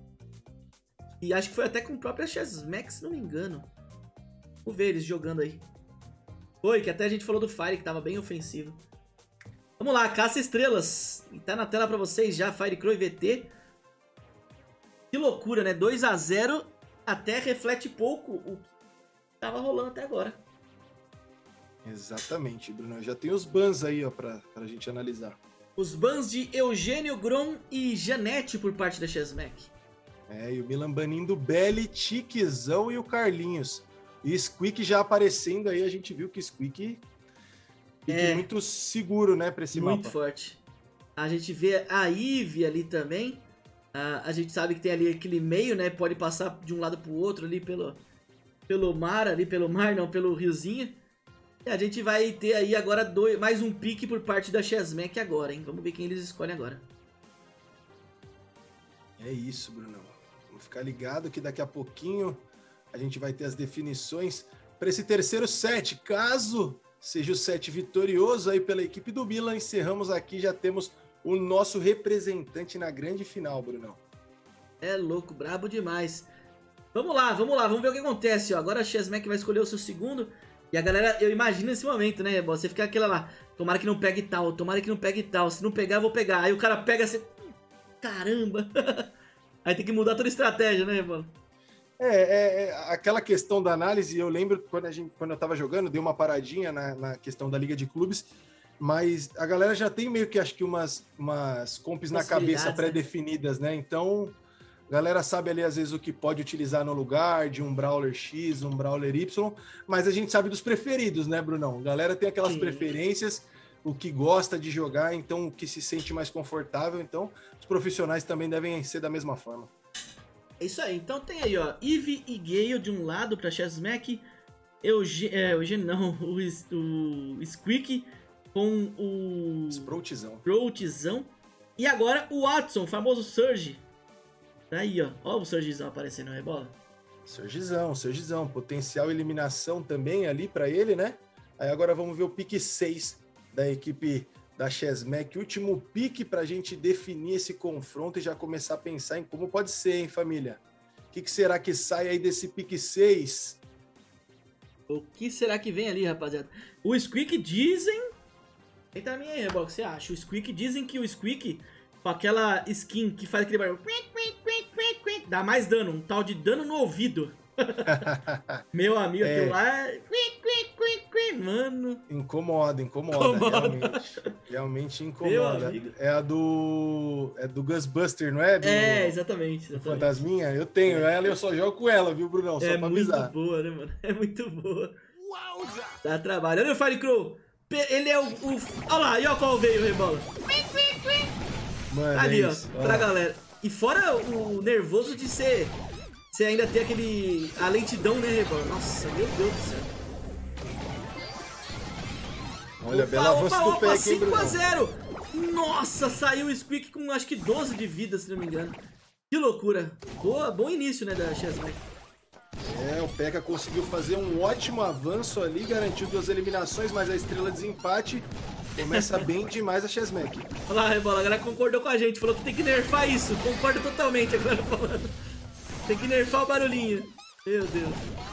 E acho que foi até com o próprio Chessmack, se não me engano. Vou ver eles jogando aí. Foi, que até a gente falou do Fire, que tava bem ofensivo. Vamos lá, Caça Estrelas. E tá na tela pra vocês já, Fire Crow e V T. Que loucura, né? dois a zero até reflete pouco o que tava rolando até agora. Exatamente, Bruno. Já tem os bans aí, ó, pra, pra gente analisar. Os bans de Eugênio, Grom e Janete por parte da Chessmack. É, e o Milan banindo Belly, Tiquezão e o Carlinhos. E Squeak já aparecendo aí, a gente viu que Squeak é muito seguro, né, pra esse muito mapa. Muito forte. A gente vê a Ivy ali também. A, a gente sabe que tem ali aquele meio, né, pode passar de um lado pro outro ali pelo, pelo mar, ali pelo mar, não, pelo riozinho. E a gente vai ter aí agora dois, mais um pique por parte da Chessmack agora, hein? Vamos ver quem eles escolhem agora. É isso, Brunão. Vamos ficar ligado que daqui a pouquinho a gente vai ter as definições para esse terceiro set. Caso seja o set vitorioso aí pela equipe do Milan, encerramos aqui, já temos o nosso representante na grande final, Brunão. É louco, brabo demais. Vamos lá, vamos lá, vamos ver o que acontece, ó. Agora a Chessmack vai escolher o seu segundo. E a galera, eu imagino esse momento, né, Rebol? Você fica aquela lá, tomara que não pegue tal, tomara que não pegue tal. Se não pegar, eu vou pegar. Aí o cara pega assim, caramba. Aí tem que mudar toda a estratégia, né, Rebol? É, é, é aquela questão da análise. Eu lembro quando, a gente, quando eu tava jogando, dei uma paradinha na, na questão da Liga de Clubes. Mas a galera já tem meio que, acho que umas, umas comps na cabeça pré-definidas, né? Então... A galera sabe ali, às vezes, o que pode utilizar no lugar de um Brawler X, um Brawler Y, mas a gente sabe dos preferidos, né, Brunão? A galera tem aquelas Sim. preferências, o que gosta de jogar, então o que se sente mais confortável, então os profissionais também devem ser da mesma forma. É isso aí, então tem aí, ó, Eve e Gale de um lado pra Chessmack, Eugen, é, Eugen não, o, o Squeak com o... Sproutzão. Sproutzão. E agora o Watson, o famoso Surge. Aí, ó. Ó o Surgizão aparecendo, Rebola. Surgizão, Surgizão. Potencial eliminação também ali pra ele, né? Aí agora vamos ver o pique seis da equipe da Chessmack. Último pique pra gente definir esse confronto e já começar a pensar em como pode ser, hein, família? O que, que será que sai aí desse pique seis? O que será que vem ali, rapaziada? O Squeak dizem... Eita, minha aí, Rebola, o que você acha? O Squeak dizem que o Squeak... Com aquela skin que faz aquele barulho, dá mais dano, um tal de dano no ouvido. Meu amigo, é. aquilo lá é... Mano... Incomoda, incomoda, incomoda. Realmente. Realmente incomoda. É a do... É do Ghostbuster, não é? Do... É, exatamente, exatamente. Fantasminha? Eu tenho ela e eu só jogo com ela, viu, Brunão? Só é pra avisar. É muito boa, né, mano? É muito boa. Dá trabalho. Olha o Firecrow. Ele é o... o... Olha lá, e olha qual veio, Rebola. Mano, ali, é ó, isso. pra galera. E fora o nervoso de ser... Você ainda ter aquele... A lentidão, né, Rebola? Nossa, meu Deus do céu. Olha, opa, bela avanço do Peck, hein, cinco a zero. Nossa, saiu o Squeak com acho que doze de vida, se não me engano. Que loucura. Boa, bom início, né, da Chessmack. É, o P E K A conseguiu fazer um ótimo avanço ali, garantiu duas eliminações, mas a estrela de desempate começa bem demais a Chessmack. Olha lá, Rebola, a galera concordou com a gente, falou que tem que nerfar isso. Concordo totalmente agora falando. Tem que nerfar o barulhinho. Meu Deus.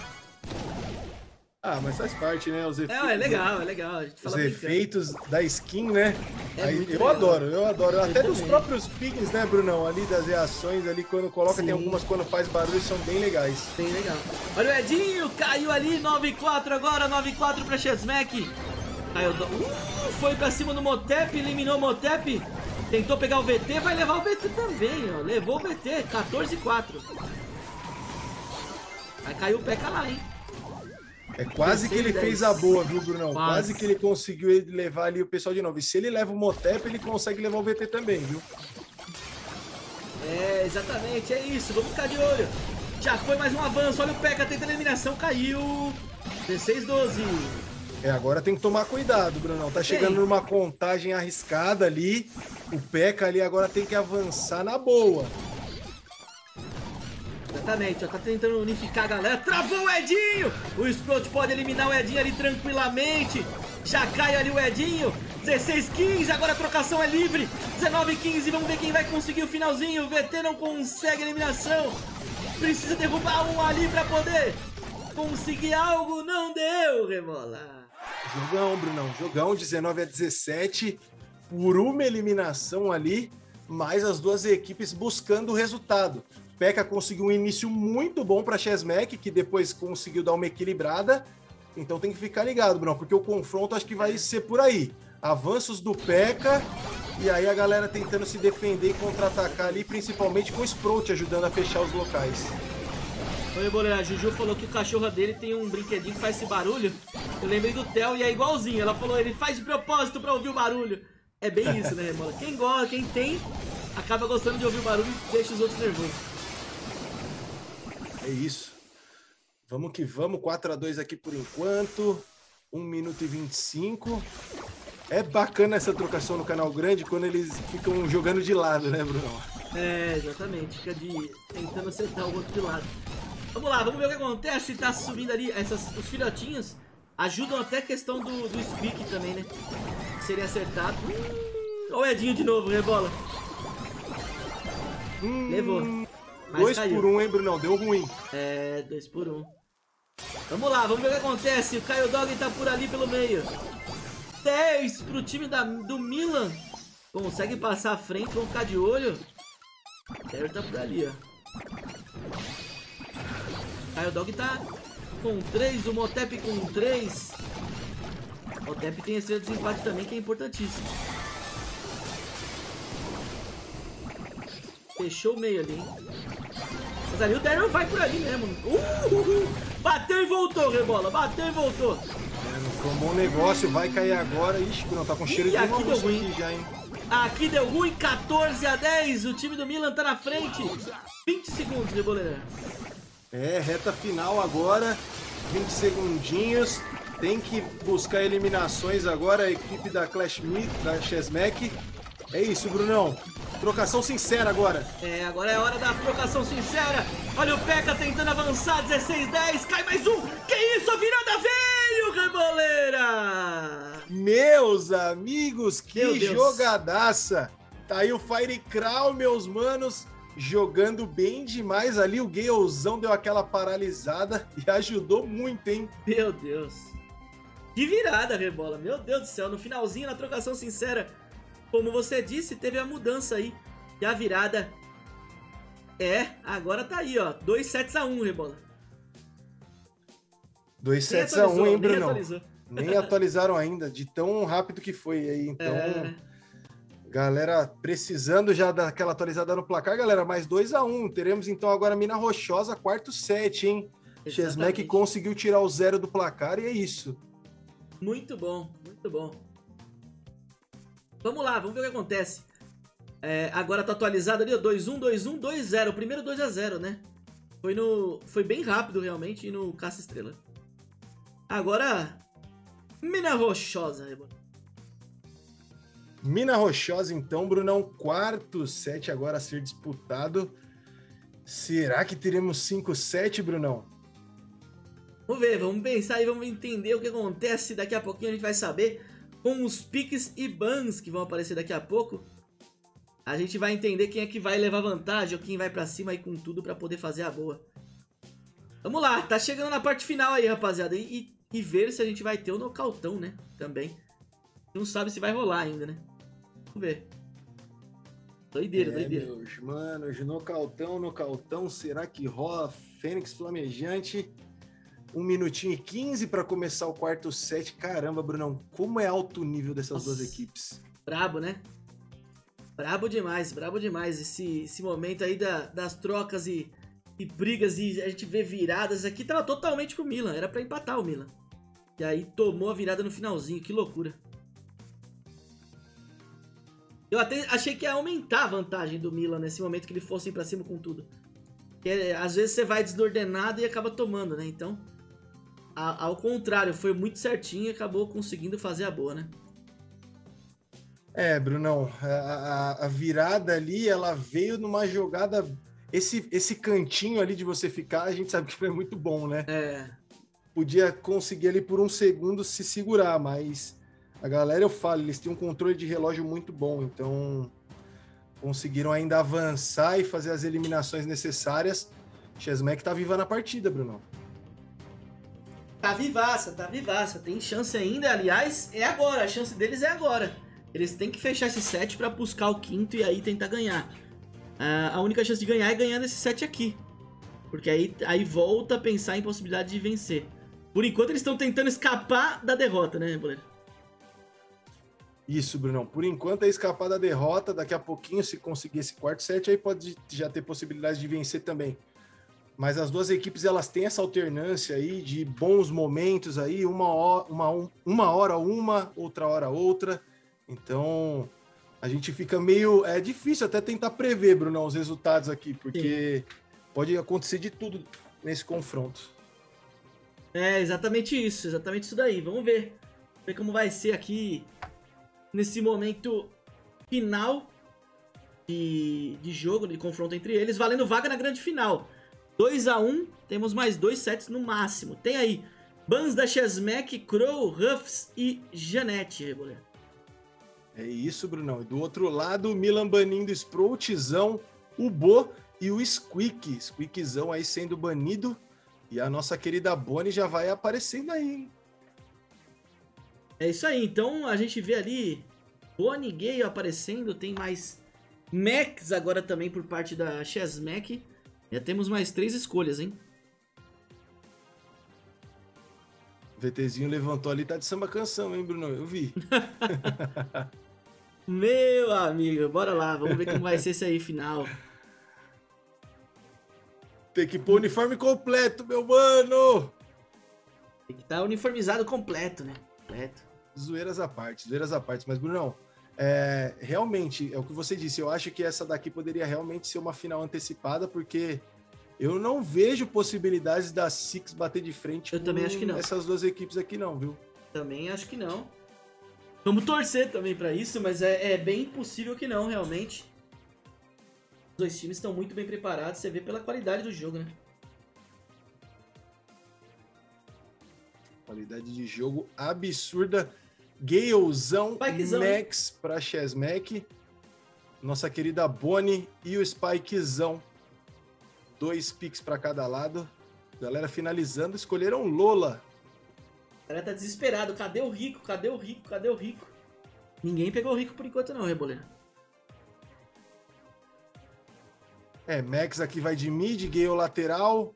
Ah, mas faz parte, né? Os efeitos, é, é legal, é legal. A gente os efeitos da skin, né? É Aí, eu legal. adoro, eu adoro. Eu Até também. dos próprios pings, né, Brunão? Ali das reações, ali quando coloca, Sim. tem algumas quando faz barulho, são bem legais. Bem legal. Olha o Edinho, caiu ali, nove a quatro agora, nove a quatro pra Chessmack. Caiu, uh, foi pra cima do Motep, eliminou o Motep. Tentou pegar o V T, vai levar o V T também, ó. Levou o V T, quatorze a quatro. Aí caiu o P E K A lá, hein? É quase que ele fez a boa, viu, Brunão? Quase. Quase que ele conseguiu levar ali o pessoal de novo. E se ele leva o Motep, ele consegue levar o V T também, viu? É, exatamente, é isso. Vamos ficar de olho. Já foi mais um avanço. Olha o P E K A tentando a eliminação, caiu. dezesseis a doze. É, agora tem que tomar cuidado, Brunão. Tá chegando Tem. numa contagem arriscada ali. O P E K A ali agora tem que avançar na boa. Exatamente, ó, tá tentando unificar a galera. Travou o Edinho! O Sprout pode eliminar o Edinho ali tranquilamente. Já cai ali o Edinho. dezesseis a quinze, agora a trocação é livre. dezenove a quinze, vamos ver quem vai conseguir o finalzinho. O V T não consegue a eliminação. Precisa derrubar um ali pra poder conseguir algo. Não deu, Rebola. Jogão, Brunão. Jogão, dezenove a dezessete. Por uma eliminação ali, mas as duas equipes buscando o resultado. P E K A conseguiu um início muito bom para a Chessmack, que depois conseguiu dar uma equilibrada. Então tem que ficar ligado, Bruno, porque o confronto acho que vai ser por aí. Avanços do P E K A e aí a galera tentando se defender e contra-atacar ali, principalmente com o Sprout ajudando a fechar os locais. Oi, Boleira, a Juju falou que o cachorro dele tem um brinquedinho que faz esse barulho. Eu lembrei do Theo e é igualzinho. Ela falou, ele faz de propósito para ouvir o barulho. É bem isso, né, Rebola? Quem gosta, quem tem, acaba gostando de ouvir o barulho e deixa os outros nervosos. É isso. Vamos que vamos, quatro a dois aqui por enquanto. um minuto e vinte e cinco. É bacana essa trocação no canal grande quando eles ficam jogando de lado, né, Bruno? É, exatamente. Fica de tentando acertar o outro de lado. Vamos lá, vamos ver o que acontece. Tá subindo ali. Essas, os filhotinhos ajudam até a questão do, do Squeak também, né? Seria acertado. Hum, olha o Edinho de novo, rebola. Hum, Levou. Mas dois caiu. por um, hein, Bruno? Deu ruim. É, dois por um. Vamos lá, vamos ver o que acontece. O Caio Dog tá por ali pelo meio. dez pro time da, do Milan. Consegue passar à frente, vamos ficar de olho. Deve tá por ali, ó. Caio Dog tá com três, o Motep com três. O Motep tem esse desempate também, que é importantíssimo. Fechou o meio ali, hein? Mas ali o Daryl vai por ali mesmo. Uh, uh, uh. Bateu e voltou, rebola. Bateu e voltou. É, não foi um bom negócio, vai cair agora. Ixi, Bruno, tá com cheiro Ih, de aqui uma deu ruim. aqui já, hein? Aqui deu ruim, quatorze a dez. O time do Milan tá na frente. vinte segundos, reboleira. É, reta final agora. vinte segundinhos. Tem que buscar eliminações agora a equipe da Clash Meet, da Chessmack. É isso, Brunão. Trocação sincera agora. É, agora é hora da trocação sincera. Olha o P.E.K.K.A tentando avançar, dezesseis a dez. Cai mais um. Que isso, a virada veio, reboleira. Meus amigos, que Meu Deus. jogadaça. Tá aí o Fire Crow, meus manos, jogando bem demais ali. O Galezão deu aquela paralisada e ajudou muito, hein? Meu Deus. Que virada, rebola. Meu Deus do céu. No finalzinho, na trocação sincera, como você disse, teve a mudança aí. E a virada é, agora tá aí, ó. dois sets a um, rebola. dois sets a um, hein, Bruno? Atualizou. Nem atualizaram ainda, de tão rápido que foi aí. Então, É. galera, precisando já daquela atualizada no placar, galera, mais dois a um. Teremos então agora Mina Rochosa, quarto set, hein? Chessmack Exatamente. conseguiu tirar o zero do placar e é isso. Muito bom, muito bom. Vamos lá, vamos ver o que acontece. É, agora tá atualizado ali, ó, dois um, dois um, dois zero. O primeiro dois a zero, né? Foi no, foi bem rápido realmente no Caça Estrela. Agora, Mina Rochosa, rebola. Mina Rochosa, então, Brunão, quarto set agora a ser disputado. Será que teremos cinco sete, Brunão? Vamos ver, vamos pensar e vamos entender o que acontece. Daqui a pouquinho a gente vai saber com os piques e bans que vão aparecer daqui a pouco. A gente vai entender quem é que vai levar vantagem ou quem vai pra cima aí com tudo pra poder fazer a boa. Vamos lá, tá chegando na parte final aí, rapaziada. E, e, e ver se a gente vai ter o nocautão, né? Também. Não sabe se vai rolar ainda, né? Vamos ver. Doideira, é, doideira. Meus manos, nocautão, nocautão, será que rola? Fênix flamejante. um minutinho e quinze para começar o quarto set. Caramba, Brunão, como é alto o nível dessas Nossa. duas equipes. Brabo, né? Brabo demais, brabo demais. Esse, esse momento aí da, das trocas e, e brigas e a gente vê viradas. Aqui tava totalmente pro Milan, era pra empatar o Milan. E aí tomou a virada no finalzinho, que loucura. Eu até achei que ia aumentar a vantagem do Milan nesse momento que ele fosse pra cima com tudo. Porque às vezes você vai desordenado e acaba tomando, né? Então, a, ao contrário, foi muito certinho e acabou conseguindo fazer a boa, né? É, Brunão, a, a, a virada ali, ela veio numa jogada... Esse, esse cantinho ali de você ficar, a gente sabe que foi muito bom, né? É. Podia conseguir ali por um segundo se segurar, mas a galera, eu falo, eles têm um controle de relógio muito bom, então conseguiram ainda avançar e fazer as eliminações necessárias. Chessmack tá viva na partida, Brunão. Tá vivaça, tá vivaça. Tem chance ainda, aliás, é agora. A chance deles é agora. Eles têm que fechar esse set pra buscar o quinto e aí tentar ganhar. A única chance de ganhar é ganhando esse set aqui. Porque aí, aí volta a pensar em possibilidade de vencer. Por enquanto eles estão tentando escapar da derrota, né, Boleiro? Isso, Brunão. Por enquanto é escapar da derrota. Daqui a pouquinho, se conseguir esse quarto set, aí pode já ter possibilidade de vencer também. Mas as duas equipes, elas têm essa alternância aí de bons momentos aí. Uma hora uma, uma, hora uma, outra hora outra. Então, a gente fica meio... É difícil até tentar prever, Brunão, os resultados aqui. Porque Sim. pode acontecer de tudo nesse confronto. É, exatamente isso, exatamente isso daí. Vamos ver. Ver como vai ser aqui nesse momento final de, de jogo, de confronto entre eles, valendo vaga na grande final. dois a um, temos mais dois sets no máximo. Tem aí Bans da Chesmec, Crow, Ruffs e Janete, Reboleiro. É isso, Brunão. E do outro lado, o Milan banindo Sproutzão, o Bo e o Squeak. Squeakzão aí sendo banido. E a nossa querida Bonnie já vai aparecendo aí, hein? É isso aí. Então a gente vê ali Bonnie Gale aparecendo. Tem mais Max agora também por parte da Chesmec. Já temos mais três escolhas, hein? O VTzinho levantou ali, tá de samba canção, hein, Bruno? Eu vi. Meu amigo, bora lá. Vamos ver como vai ser esse aí final. Tem que pôr o uniforme completo, meu mano! Tem que estar uniformizado completo, né? Completo. Zoeiras à parte, zoeiras à parte. Mas, Brunão, é, realmente, é o que você disse. Eu acho que essa daqui poderia realmente ser uma final antecipada, porque eu não vejo possibilidades da Six bater de frente eu com também acho que não. essas duas equipes aqui, não, viu? Também acho que não. Vamos torcer também pra isso, mas é, é bem possível que não, realmente. Os dois times estão muito bem preparados, você vê pela qualidade do jogo, né? Qualidade de jogo absurda. Galezão, Spikezão, Max hein? Pra Chesmec. Nossa querida Bonnie e o Spikezão. Dois picks pra cada lado. Galera finalizando, escolheram Lola. O cara tá desesperado. Cadê o Rico? Cadê o Rico? Cadê o Rico? Ninguém pegou o Rico por enquanto não, Reboleiro. É, Max aqui vai de mid, Gale lateral.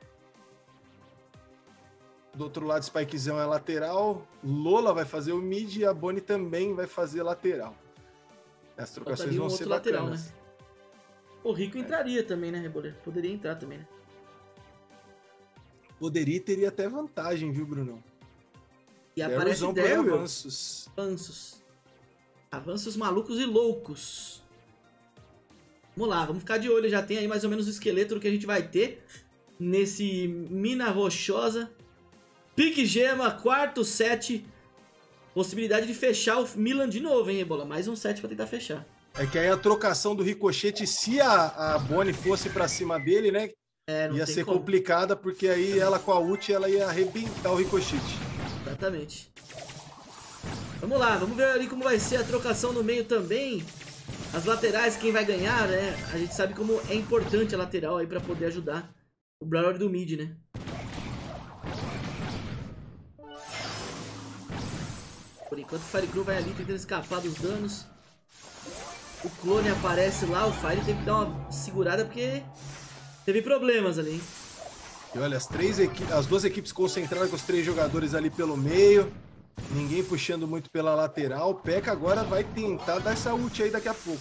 Do outro lado, Spikezão é lateral. Lola vai fazer o mid e a Bonnie também vai fazer lateral. As trocações vão um ser lateral, bacanas. né? O Rico entraria é. também, né, Reboleiro? Poderia entrar também, né? Poderia e teria até vantagem, viu, Brunão? E aparece Daryl. Avanços. Avanços. Avanços malucos e loucos. Vamos lá, vamos ficar de olho. Já tem aí mais ou menos o esqueleto do que a gente vai ter nesse Mina Rochosa. Pique Gema, quarto set. Possibilidade de fechar o Milan de novo, hein, Rebola? Mais um set pra tentar fechar. É que aí a trocação do ricochete, se a, a Bonnie fosse pra cima dele, né? É, não ia tem ser como. complicada, porque aí ela com a ult, ela ia arrebentar o ricochete. Exatamente. Vamos lá, vamos ver ali como vai ser a trocação no meio também. As laterais, quem vai ganhar, né? A gente sabe como é importante a lateral aí pra poder ajudar o Brawler do mid, né? Por enquanto o Firecrew vai ali tentando escapar dos danos. O clone aparece lá, o Fire tem que dar uma segurada porque teve problemas ali, hein? E olha, as, três equi as duas equipes concentradas com os três jogadores ali pelo meio. Ninguém puxando muito pela lateral. O P E K A agora vai tentar dar essa ult aí daqui a pouco.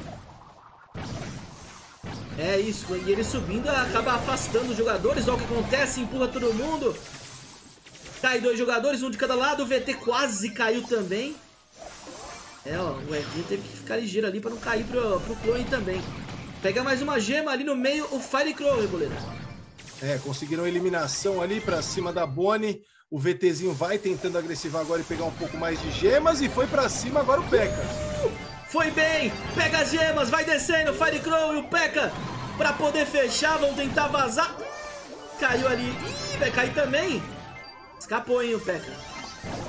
É isso, e ele subindo acaba afastando os jogadores. Olha o que acontece, empurra todo mundo. Cai dois jogadores, um de cada lado. O V T quase caiu também. É, ó, o Edinho teve que ficar ligeiro ali pra não cair pro, pro clone também. Pega mais uma gema ali no meio, o Firecrow, Reboleiro. É, conseguiram eliminação ali pra cima da Bonnie. O VTzinho vai tentando agressivar agora e pegar um pouco mais de gemas. E foi pra cima agora o P E K A. Uh, foi bem, pega as gemas, vai descendo o Firecrow e o P E K A pra poder fechar, vão tentar vazar. Caiu ali, ih, vai cair também. Escapou, hein, o P E K A.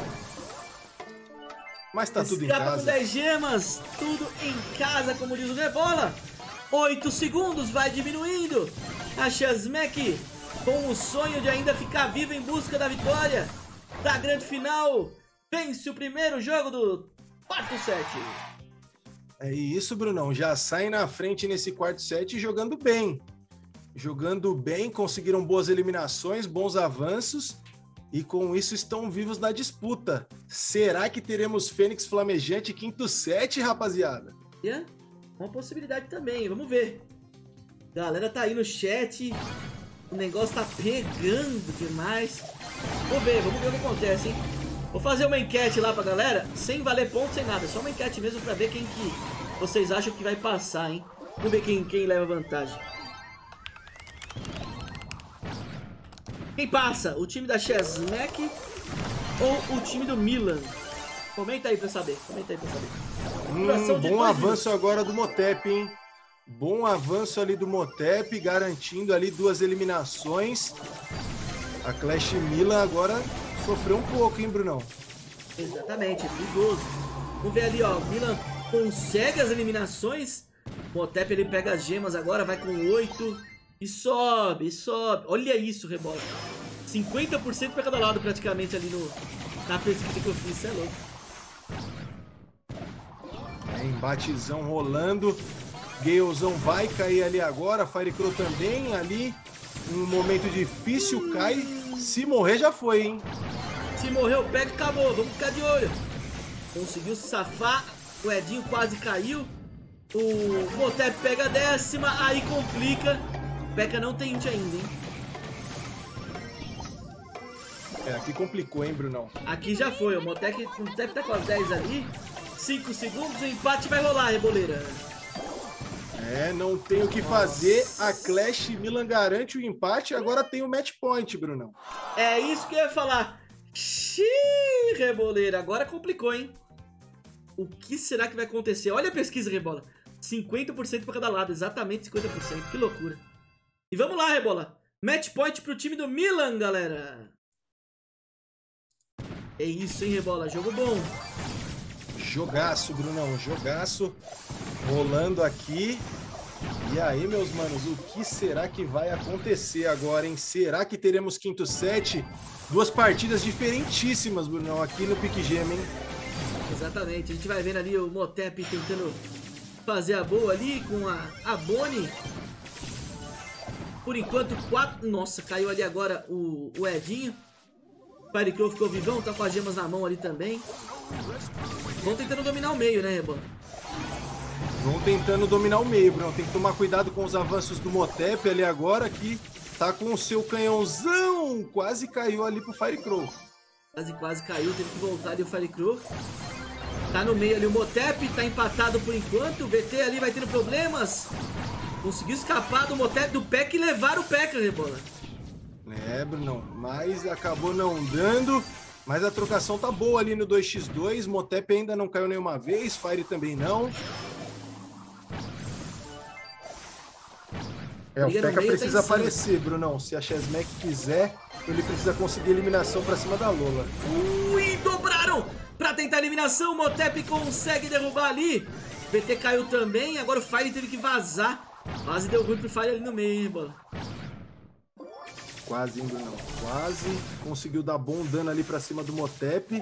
Mas tá tudo em Escapa casa. com dez gemas, tudo em casa, como diz o Rebola. oito segundos, vai diminuindo. A Chesmec com o sonho de ainda ficar vivo em busca da vitória da grande final. Vence o primeiro jogo do quarto set. É isso, Brunão. Já saem na frente nesse quarto set jogando bem. Jogando bem, conseguiram boas eliminações, bons avanços. E com isso estão vivos na disputa. Será que teremos Fênix Flamejante quinto set, rapaziada? É uma possibilidade também, vamos ver. Galera tá aí no chat. O negócio tá pegando demais. Vamos ver, vamos ver o que acontece, hein? Vou fazer uma enquete lá pra galera, sem valer ponto, sem nada. Só uma enquete mesmo pra ver quem que vocês acham que vai passar, hein? Vamos ver quem, quem leva vantagem. Quem passa? O time da Chesmek ou o time do Milan? Comenta aí pra saber. Comenta aí pra saber. Hum, bom avanço agora do Motep, hein? Bom avanço ali do Motep, garantindo ali duas eliminações. A Clash Milan agora sofreu um pouco, hein, Brunão? Exatamente, é perigoso. Vamos ver ali, ó. O Milan consegue as eliminações. O Motep ele pega as gemas agora, vai com oito. E sobe, e sobe. Olha isso, Rebola. cinquenta por cento pra cada lado praticamente ali no, na pesquisa que eu fiz, isso é louco. É, embatezão rolando. Galezão vai cair ali agora. Firecrow também ali. Um momento difícil, cai. Se morrer já foi, hein? Se morrer o P E K acabou, vamos ficar de olho. Conseguiu se safar. O Edinho quase caiu. O Motep pega a décima, aí complica. O P E K não tem int ainda, hein? É, aqui complicou, hein, Brunão? Aqui já foi, o Motep, o Motep tá com as dez ali. cinco segundos, o empate vai rolar, Reboleira. É, não tem o que fazer. A Clash Milan garante o empate. Agora tem o match point, Brunão. É isso que eu ia falar. Xiii, Reboleira. Agora complicou, hein? O que será que vai acontecer? Olha a pesquisa, Rebola. cinquenta por cento para cada lado. Exatamente cinquenta por cento. Que loucura. E vamos lá, Rebola. Match point pro time do Milan, galera. É isso, hein, Rebola. Jogo bom. Jogaço, Brunão. Jogaço. Rolando aqui. E aí, meus manos, o que será que vai acontecer agora, hein? Será que teremos quinto set? Duas partidas diferentíssimas, Brunão, aqui no Pique Gema, hein? Exatamente. A gente vai vendo ali o Motep tentando fazer a boa ali com a, a Bonnie. Por enquanto, quatro... Nossa, caiu ali agora o, o Edinho. O Firecrow ficou vivão, tá com as gemas na mão ali também. Vão tentando dominar o meio, né, Rebola? Vão tentando dominar o meio, Bruno. Tem que tomar cuidado com os avanços do Motep ali agora, que tá com o seu canhãozão. Quase caiu ali pro Firecrow. Quase, quase caiu. Teve que voltar ali o Firecrow. Tá no meio ali o Motep. Tá empatado por enquanto. O V T ali vai tendo problemas. Conseguiu escapar do Motep, do P E K e levar o P E K, Rebola. É, Bruno. Mas acabou não dando. Mas a trocação tá boa ali no dois contra dois. Motep ainda não caiu nenhuma vez. Fire também não. É, o P E K precisa aparecer, Brunão. Se a Chesmek quiser, ele precisa conseguir eliminação pra cima da Lola. Ui, dobraram! Pra tentar a eliminação, o Motep consegue derrubar ali. V T caiu também, agora o Fire teve que vazar. Quase deu ruim pro Fire ali no meio, hein, Bola? Quase, hein, Brunão? Quase. Conseguiu dar bom dano ali pra cima do Motep.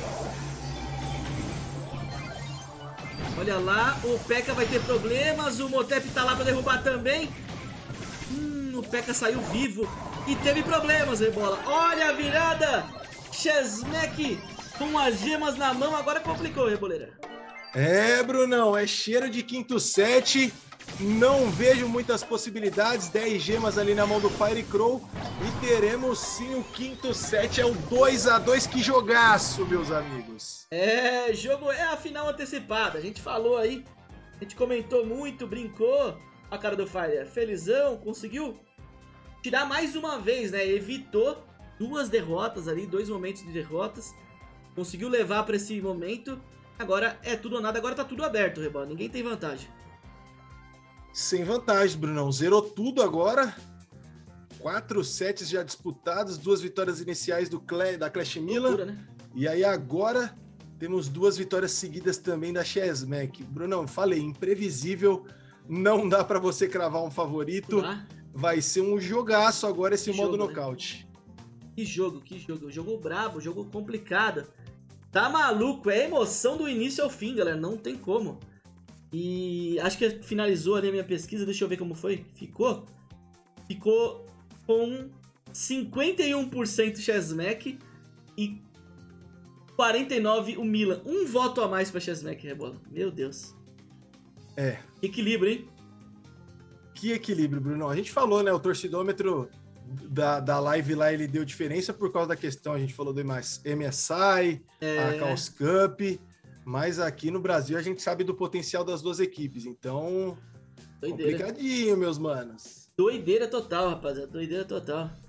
Olha lá, o P E K vai ter problemas, o Motep tá lá pra derrubar também. Hum, o P E K saiu vivo e teve problemas, Rebola. Olha a virada! Chesmek com as gemas na mão, agora complicou, Reboleira. É, Brunão, é cheiro de quinto set. Não vejo muitas possibilidades. dez gemas ali na mão do Firecrow. E teremos sim o quinto set. É o dois a dois. Que jogaço, meus amigos. É, jogo é a final antecipada. A gente falou aí, a gente comentou muito, brincou. A cara do Fire, felizão, conseguiu tirar mais uma vez, né? Evitou duas derrotas ali, dois momentos de derrotas. Conseguiu levar para esse momento. Agora é tudo ou nada, agora tá tudo aberto, Rebola. Ninguém tem vantagem. Sem vantagem, Brunão. Zerou tudo agora. Quatro sets já disputados, duas vitórias iniciais do Cle... da Clash Milan. Loucura, né? E aí agora temos duas vitórias seguidas também da Chesmek. Brunão, falei, imprevisível. Não dá para você cravar um favorito. Ah. Vai ser um jogaço agora esse que modo jogo, nocaute. Né? Que jogo, que jogo. Jogo brabo, jogo complicado. Tá maluco, é emoção do início ao fim, galera. Não tem como. E acho que finalizou ali a minha pesquisa. Deixa eu ver como foi. Ficou? Ficou com cinquenta e um por cento Chesmek e quarenta e nove por cento o Milan. Um voto a mais pra Chesmek, Rebola. Meu Deus. É. Equilíbrio, hein? Que equilíbrio, Bruno. A gente falou, né? O torcidômetro da, da live lá, ele deu diferença por causa da questão. A gente falou do M S I, é... a Chaos Cup. Mas aqui no Brasil a gente sabe do potencial das duas equipes. Então, doideira. Complicadinho, meus manos. Doideira total, rapaziada. Doideira total.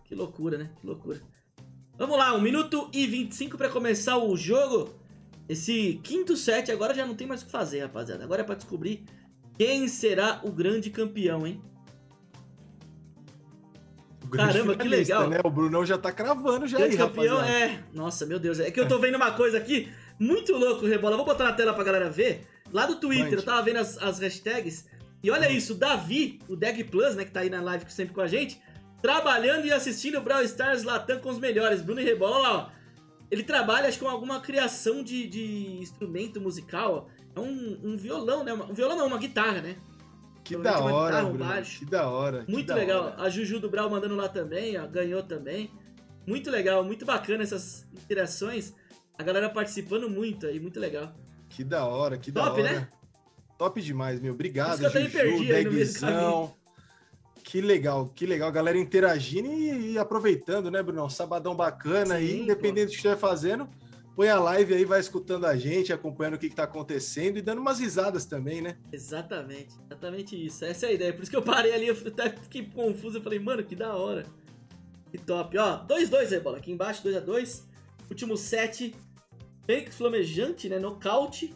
Que loucura, né? Que loucura. Vamos lá, um minuto e vinte e cinco pra começar o jogo. Esse quinto set agora já não tem mais o que fazer, rapaziada. Agora é pra descobrir quem será o grande campeão, hein? Caramba, que legal. Né? O Brunão já tá cravando já aí, campeão, rapaziada. é. Nossa, meu Deus. É que eu tô vendo uma coisa aqui muito louco, Rebola. Eu vou botar na tela pra galera ver. Lá do Twitter, Mande. eu tava vendo as, as hashtags. E olha isso, o Davi, o Deg Plus, né, que tá aí na live sempre com a gente, trabalhando e assistindo o Brawl Stars Latam com os melhores. Bruno e Rebola, olha lá, ó. Ele trabalha, acho que com alguma criação de, de instrumento musical. É um, um violão, né? Um violão não, uma guitarra, né? Que da hora, guitarra, um Bruno. baixo. Que da hora. Muito da legal. hora. A Juju do Brawl mandando lá também, ó, ganhou também. Muito legal, muito bacana essas interações. A galera participando muito aí, muito legal. Que da hora, que Top, da hora. né? Top demais, meu. Obrigado, Por isso que eu Juju, até me perdi aí no meio do Degzão. Que legal, que legal. Galera interagindo e, e aproveitando, né, Brunão? Sabadão bacana aí, Sim, independente do que estiver fazendo. Põe a live aí, vai escutando a gente, acompanhando o que, que tá acontecendo e dando umas risadas também, né? Exatamente, exatamente isso. Essa é a ideia. Por isso que eu parei ali, eu até fiquei confuso. Eu falei, mano, que da hora. Que top. Ó, dois a dois aí, bola. Aqui embaixo, dois a dois. Último set. Fênix flamejante, né? Nocaute.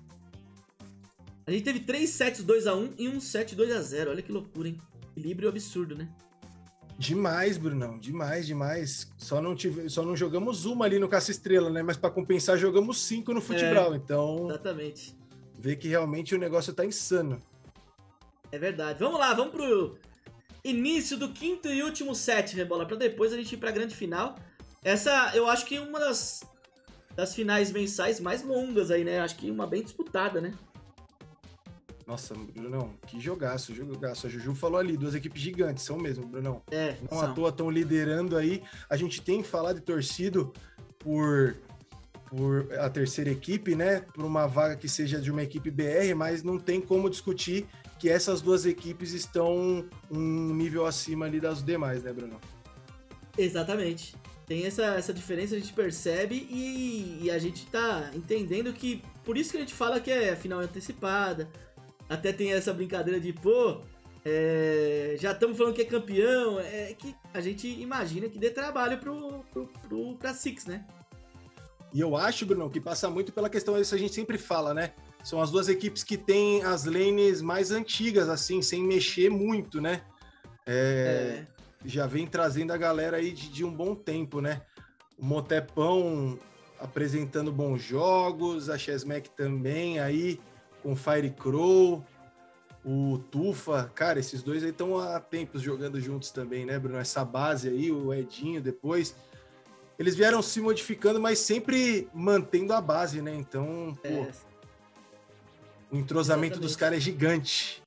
A gente teve três sets dois a um e um set dois a zero. Olha que loucura, hein? Equilíbrio absurdo, né? Demais, Brunão, demais, demais. Só não, tive, só não jogamos uma ali no Caça Estrela, né? Mas para compensar, jogamos cinco no futebol. É, então, exatamente. vê que realmente o negócio tá insano. É verdade. Vamos lá, vamos pro início do quinto e último set, Rebola, pra depois a gente ir pra grande final. Essa, eu acho que é uma das, das finais mensais mais longas aí, né? Acho que uma bem disputada, né? Nossa, Brunão, que jogaço, jogaço. A Juju falou ali, duas equipes gigantes, são mesmo, Brunão. É, Não são. à toa estão liderando aí. A gente tem falado e torcido por, por a terceira equipe, né? Por uma vaga que seja de uma equipe B R, mas não tem como discutir que essas duas equipes estão um nível acima ali das demais, né, Brunão? Exatamente. Tem essa, essa diferença, a gente percebe e, e a gente tá entendendo que... Por isso que a gente fala que é final antecipada. Até tem essa brincadeira de, pô, é, já estamos falando que é campeão. É que a gente imagina que dê trabalho pro, pro, pro, pra Six, né? E eu acho, Brunão, que passa muito pela questão, isso a gente sempre fala, né? São as duas equipes que têm as lanes mais antigas, assim, sem mexer muito, né? É, É. Já vem trazendo a galera aí de, de um bom tempo, né? O Motepão apresentando bons jogos, a Chessmack também aí, com o Fire Crow, o Tufa, cara, esses dois aí estão há tempos jogando juntos também, né, Bruno? Essa base aí, o Edinho depois, eles vieram se modificando, mas sempre mantendo a base, né? Então, pô, É. o entrosamento Exatamente. dos caras é gigante.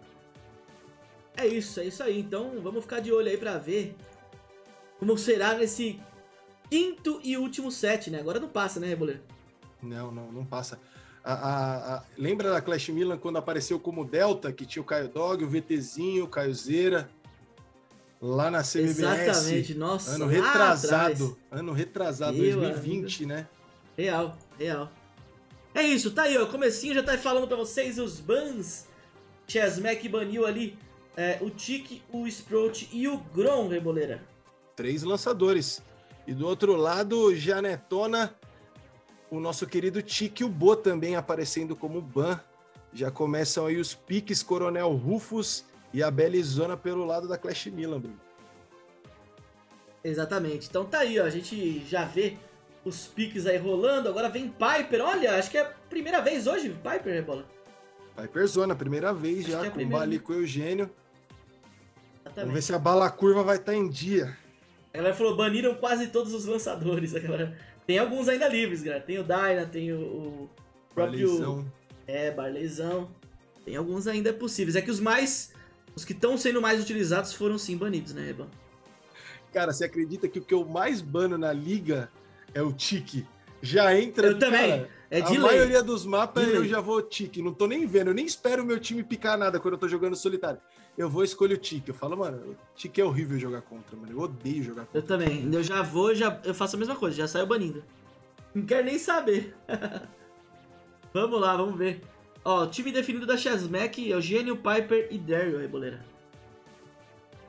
É isso, é isso aí. Então vamos ficar de olho aí pra ver como será nesse quinto e último set, né? Agora não passa, né, Reboleiro? Não, não, não passa. A, a, a... Lembra da Clash Milan quando apareceu como Delta, que tinha o Caio Dog, o VTzinho, o Caiozeira, lá na C B B S? Exatamente, nossa. Ano lá retrasado, atrás. ano retrasado, Meu dois mil e vinte, né? Real, real. É isso, tá aí, ó. Comecinho já tá falando pra vocês os bans. Chessmack baniu ali é, o Tiki, o Sprout e o Grom, Reboleira. Três lançadores. E do outro lado, Janetona, o nosso querido Tiki e o Bo também aparecendo como ban. Já começam aí os piques Coronel Rufus e a Belizona pelo lado da Clash Milan, Bruno. Exatamente. Então tá aí, ó. A gente já vê os piques aí rolando. Agora vem Piper. Olha, acho que é a primeira vez hoje, Piper, Rebola. Piperzona, primeira vez Acho já, que é a com primeira, bala né? com o Eugênio. Exatamente. Vamos ver se a bala curva vai estar em dia. A galera falou, baniram quase todos os lançadores. A galera... Tem alguns ainda livres, galera. Tem o Dyna, tem o, o próprio... Barleyzão. É, Barleyzão. Tem alguns ainda possíveis. É que os mais... Os que estão sendo mais utilizados foram sim banidos, né, Reban? Cara, você acredita que o que eu mais bano na liga é o Tiki? Já entra... Eu também. Cara, É de a lei. maioria dos mapas De eu lei. já vou Tiki. Não tô nem vendo. Eu nem espero o meu time picar nada quando eu tô jogando solitário. Eu vou escolher o Tiki. Eu falo, mano, o Tiki é horrível jogar contra, mano. Eu odeio jogar contra. Eu também. Eu já vou, já eu faço a mesma coisa. Já saio banindo. Não quero nem saber. Vamos lá, vamos ver. Ó, time definido da Chessmack, Eugênio, Piper e Daryl, Reboleira.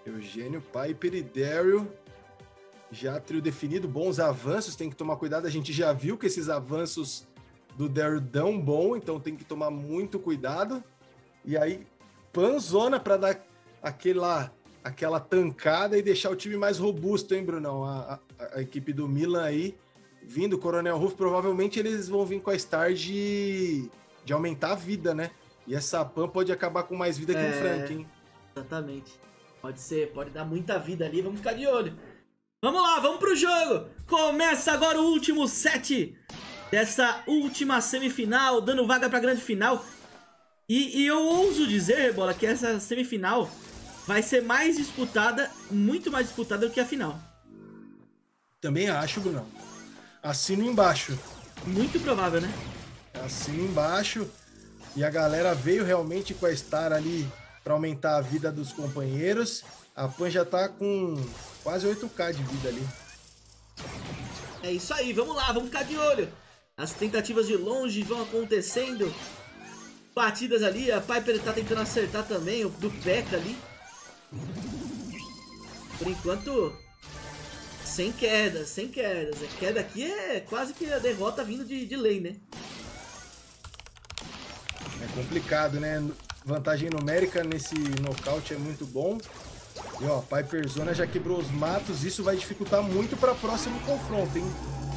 Eugênio, Piper e Daryl. Já trio definido, bons avanços, tem que tomar cuidado. A gente já viu que esses avanços do Daryl dão bom, então tem que tomar muito cuidado. E aí, panzona para dar aquela, aquela tancada e deixar o time mais robusto, hein, Brunão? A, a, a equipe do Milan aí, vindo, o Coronel Ruff, provavelmente eles vão vir com a Star de, de aumentar a vida, né? E essa Pan pode acabar com mais vida que é, o Frank, hein? Exatamente. Pode ser, pode dar muita vida ali, vamos ficar de olho. Vamos lá, vamos pro jogo! Começa agora o último set dessa última semifinal, dando vaga pra grande final. E, e eu ouso dizer, Rebola, que essa semifinal vai ser mais disputada, muito mais disputada do que a final. Também acho, Bruno. Assino embaixo. Muito provável, né? Assino embaixo. E a galera veio realmente com a Star ali para aumentar a vida dos companheiros. A Pan já tá com quase oito K de vida ali. É isso aí, vamos lá, vamos ficar de olho. As tentativas de longe vão acontecendo. Batidas ali, a Piper tá tentando acertar também, o do P.E.K.K.A ali. Por enquanto, sem quedas, sem quedas. A queda aqui é quase que a derrota vindo de, de lane, né? É complicado, né? Vantagem numérica nesse nocaute é muito bom. E ó, Piper Zona já quebrou os matos, isso vai dificultar muito para o próximo confronto, hein?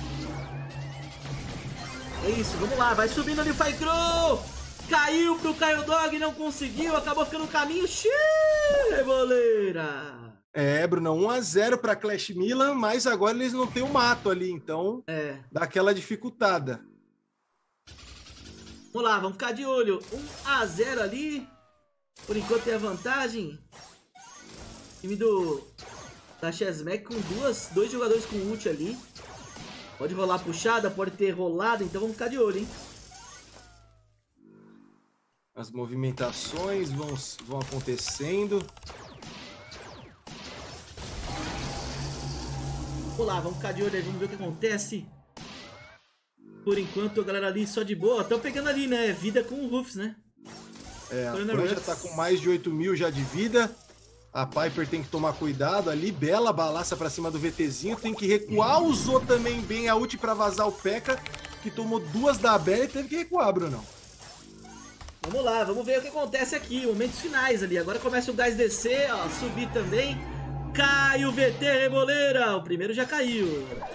É isso, vamos lá, vai subindo ali o Faikro! Caiu pro Caio Dog, não conseguiu, acabou ficando no caminho. Xiii, boleira! É, Bruno, um a zero para Clash Milan, mas agora eles não têm o mato ali, então é. dá aquela dificultada. Vamos lá, vamos ficar de olho. um a zero ali. Por enquanto tem a vantagem. Time do da Chessmack com duas, dois jogadores com ult ali. Pode rolar puxada, pode ter rolado, então vamos ficar de olho, hein? As movimentações vão, vão acontecendo. Vamos lá, vamos ficar de olho aí, vamos ver o que acontece. Por enquanto a galera ali só de boa. Estão pegando ali, né? Vida com o Rufus, né? É, a Pan já tá com mais de oito mil já de vida. A Piper tem que tomar cuidado ali. Bela balaça pra cima do VTzinho. Tem que recuar. Usou também bem a ult pra vazar o P.E.K.K.A, que tomou duas da Bela e teve que recuar, Brunão. Vamos lá, vamos ver o que acontece aqui. Momentos finais ali. Agora começa o gás descer, ó. Subir também. Cai o V T, Reboleira. O primeiro já caiu.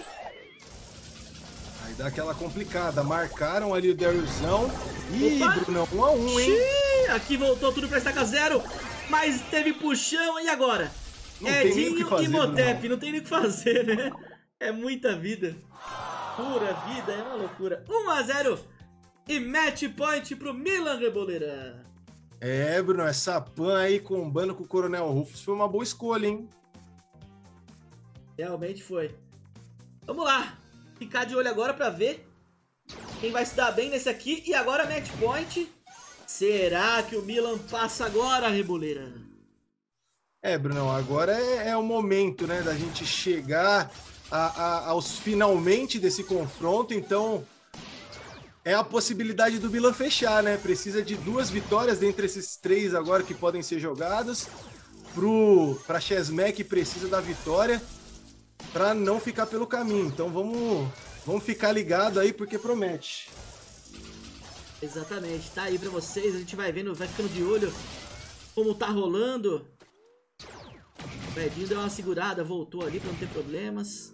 Aí dá aquela complicada. Marcaram ali o Darylzão. Ih, Opa. Brunão, um a um, hein? Xiii, aqui voltou tudo pra estaca zero. Mas teve puxão, e agora? Não Edinho fazer, e Motep, não tem nem o que fazer, né? É muita vida. Pura vida, é uma loucura. um a zero e match point pro Milan, Reboleira. É, Bruno, essa Pan aí combando com o Coronel Rufus foi uma boa escolha, hein? Realmente foi. Vamos lá. Ficar de olho agora pra ver quem vai se dar bem nesse aqui. E agora match point. Será que o Milan passa agora, Reboleira? É, Brunão, agora é, é o momento, né, da gente chegar a, a, aos finalmente desse confronto, então é a possibilidade do Milan fechar, né? Precisa de duas vitórias dentre esses três agora que podem ser jogados. Pro, pra Chessmack precisa da vitória para não ficar pelo caminho. Então vamos, vamos ficar ligado aí porque promete. Exatamente, tá aí pra vocês, a gente vai vendo, vai ficando de olho como tá rolando. O Edinho deu uma segurada, voltou ali pra não ter problemas.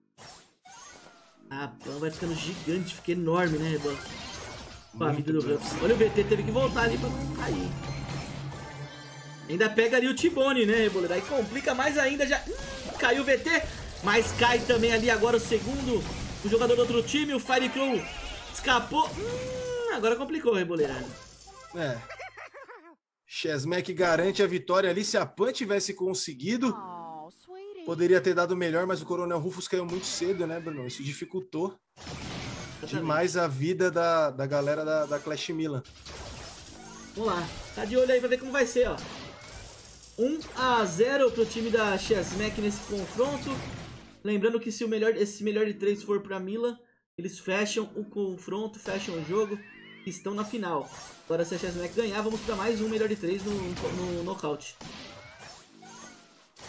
A Pan vai ficando gigante, fica enorme, né, Rebola? Com a vida do Rufus. Olha, o V T teve que voltar ali pra não cair. Ainda pega ali o T-Bone, né, Rebola? Daí complica mais ainda, já hum, caiu o V T, mas cai também ali agora o segundo, o jogador do outro time, o Firecrow escapou. Hum, Agora complicou, Reboleira. É. Chessmack garante a vitória ali. Se a Pan tivesse conseguido, poderia ter dado melhor, mas o Coronel Rufus caiu muito cedo, né, Bruno? Isso dificultou demais a vida da, da galera da, da Clash Milan. Vamos lá. Tá de olho aí pra ver como vai ser, ó. um a zero pro time da Chessmack nesse confronto. Lembrando que se o melhor, esse melhor de três for pra Milan, eles fecham o confronto, fecham o jogo. Estão na final. Agora se a Chessmack ganhar, vamos para mais um melhor de três no, no, no nocaute.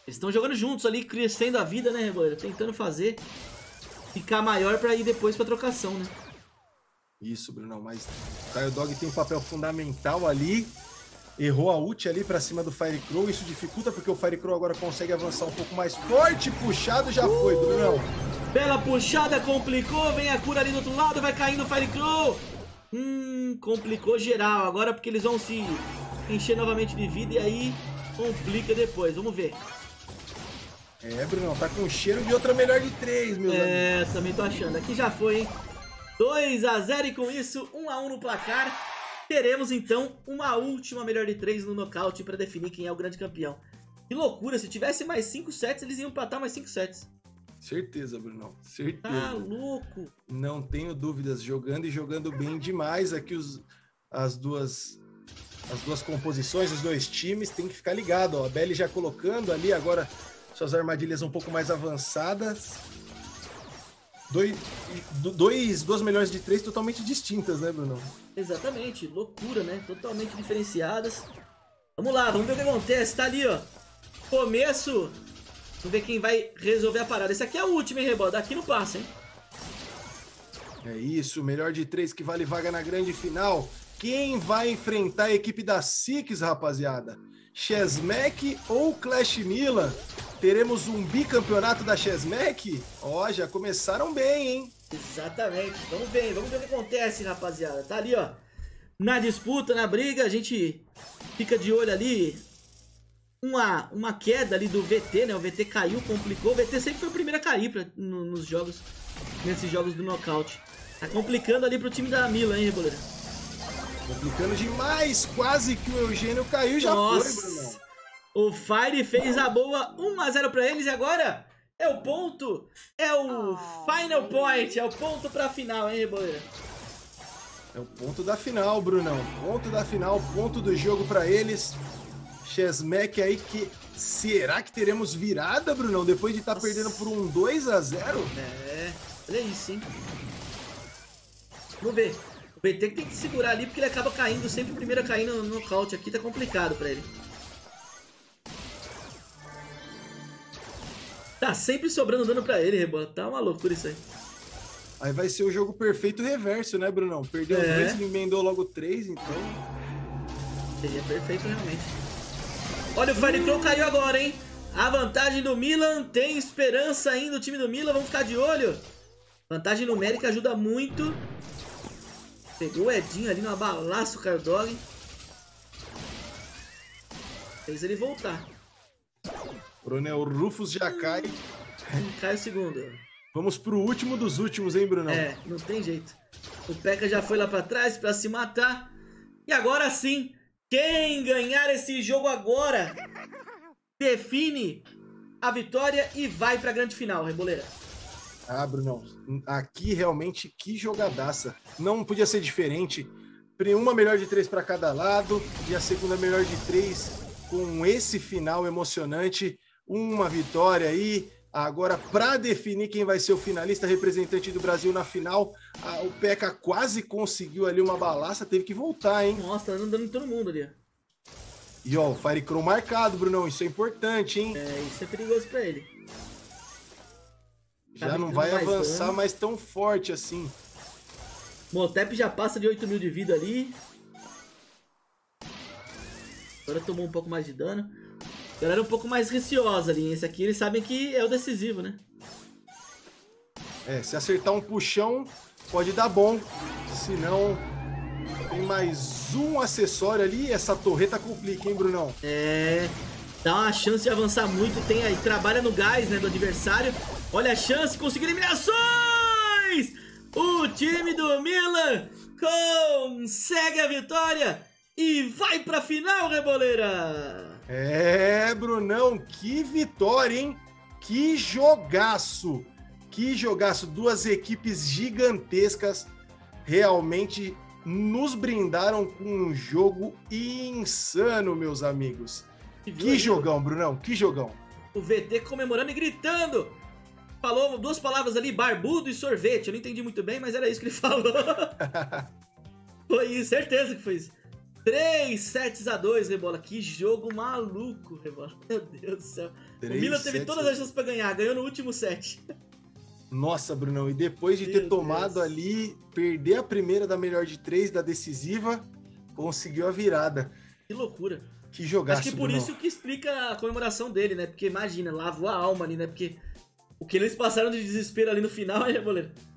Eles estão jogando juntos ali, crescendo a vida, né, Reboleira? Tentando fazer ficar maior pra ir depois pra trocação, né? Isso, Brunão, mas o Caio Dog tem um papel fundamental ali. Errou a ult ali pra cima do Fire Crow. Isso dificulta porque o Fire Crow agora consegue avançar um pouco mais forte. Puxado já foi, Brunão. Bela puxada, complicou. Vem a cura ali do outro lado, vai caindo o Fire Crow. Hum, complicou geral. Agora porque eles vão se encher novamente de vida e aí complica depois. Vamos ver. É, Brunão, tá com cheiro de outra melhor de três, meu É, amigos. Também tô achando. Aqui já foi, hein? dois a zero e com isso, um a um no placar. Teremos então uma última melhor de três no nocaute para definir quem é o grande campeão. Que loucura, se tivesse mais cinco sets, eles iam empatar mais cinco sets. Certeza, Brunão, certeza. Tá louco. Não tenho dúvidas, jogando e jogando bem demais aqui os, as duas as duas composições, os dois times, tem que ficar ligado, ó. A Belly já colocando ali agora suas armadilhas um pouco mais avançadas. Dois, dois, duas melhores de três totalmente distintas, né, Bruno? Exatamente, loucura, né? Totalmente diferenciadas. Vamos lá, vamos ver o que acontece. Tá ali, ó. Começo. Vamos ver quem vai resolver a parada. Esse aqui é o último, hein, Rebol? Daqui não passa, hein? É isso, melhor de três que vale vaga na grande final. Quem vai enfrentar a equipe da Six, rapaziada? Chesmec ou Clash Milan? Teremos um bicampeonato da Chesmec? Ó, já começaram bem, hein? Exatamente. Vamos ver, vamos ver o que acontece, rapaziada. Tá ali, ó. Na disputa, na briga, a gente fica de olho ali. Uma, uma queda ali do V T, né? O V T caiu, complicou. O V T sempre foi o primeiro a cair pra, no, nos jogos, nesses jogos do nocaute. Tá complicando ali pro time da Milan, hein, Reboleira? Complicando demais. Quase que o Eugênio caiu e já Nossa. foi, Bruno. O Fire fez a boa um a zero pra eles e agora é o ponto, é o final point, é o ponto pra final, hein, Reboleira? É o ponto da final, Brunão. Ponto da final, ponto do jogo pra eles. Chesmec aí que... Será que teremos virada, Brunão? Depois de estar tá perdendo por um dois a zero? É, olha isso, hein? Vamos ver. O B T tem que segurar ali porque ele acaba caindo, sempre o primeiro a cair no nocaute aqui, tá complicado pra ele. Tá sempre sobrando dano pra ele, Rebola. Tá uma loucura isso aí. Aí vai ser o jogo perfeito reverso, né, Brunão? Perdeu É. dois e emendou logo três, então... Seria perfeito, realmente. Olha, o Fire Crow caiu agora, hein? A vantagem do Milan, tem esperança ainda o time do Milan, vamos ficar de olho. Vantagem numérica ajuda muito. Pegou o Edinho ali no abalaço, o Caio Dog. Fez ele voltar. Coronel Rufus já cai. Cai o segundo. Vamos pro último dos últimos, hein, Brunão? É, não tem jeito. O P.E.K.K.A já foi lá pra trás pra se matar. E agora sim, quem ganhar esse jogo agora define a vitória e vai pra grande final, Reboleira. Ah, Brunão, aqui realmente que jogadaça. Não podia ser diferente. Uma melhor de três para cada lado e a segunda melhor de três com esse final emocionante. Uma vitória aí. Agora, para definir quem vai ser o finalista representante do Brasil na final, a, o P.E.K.K.A quase conseguiu ali uma balaça, teve que voltar, hein? Nossa, tá andando em todo mundo ali. E ó, o Fire Crow marcado, Brunão, isso é importante, hein? É, isso é perigoso pra ele. Já Tá não vai mais avançar dano. mais tão forte assim. Motep já passa de oito mil de vida ali. Agora tomou um pouco mais de dano. A galera é um pouco mais receosa ali. Esse aqui eles sabem que é o decisivo, né? É, se acertar um puxão, pode dar bom. Se não, tem mais um acessório ali. Essa torreta complica, hein, Brunão? É... Dá uma chance de avançar muito. Tem aí, trabalha no gás, né, do adversário. Olha a chance, conseguir eliminações! O time do Milan consegue a vitória e vai pra final, Reboleira! É, Brunão, que vitória, hein? Que jogaço! Que jogaço! Duas equipes gigantescas realmente nos brindaram com um jogo insano, meus amigos. Que jogão, Brunão, que jogão! O V T comemorando e gritando. Falou duas palavras ali, barbudo e sorvete. Eu não entendi muito bem, mas era isso que ele falou. Foi isso, certeza que foi isso. três sets a dois, Rebola. Que jogo maluco, Rebola. Meu Deus do céu. O Milan teve todas as chances pra ganhar. Ganhou no último set. Nossa, Brunão. E depois de Meu ter tomado Deus. ali, perder a primeira da melhor de três, da decisiva, conseguiu a virada. Que loucura. Que jogaço, Acho que por Brunão. isso que explica a comemoração dele, né? Porque imagina, lavou a alma ali, né? Porque o que eles passaram de desespero ali no final, hein, Reboleiro?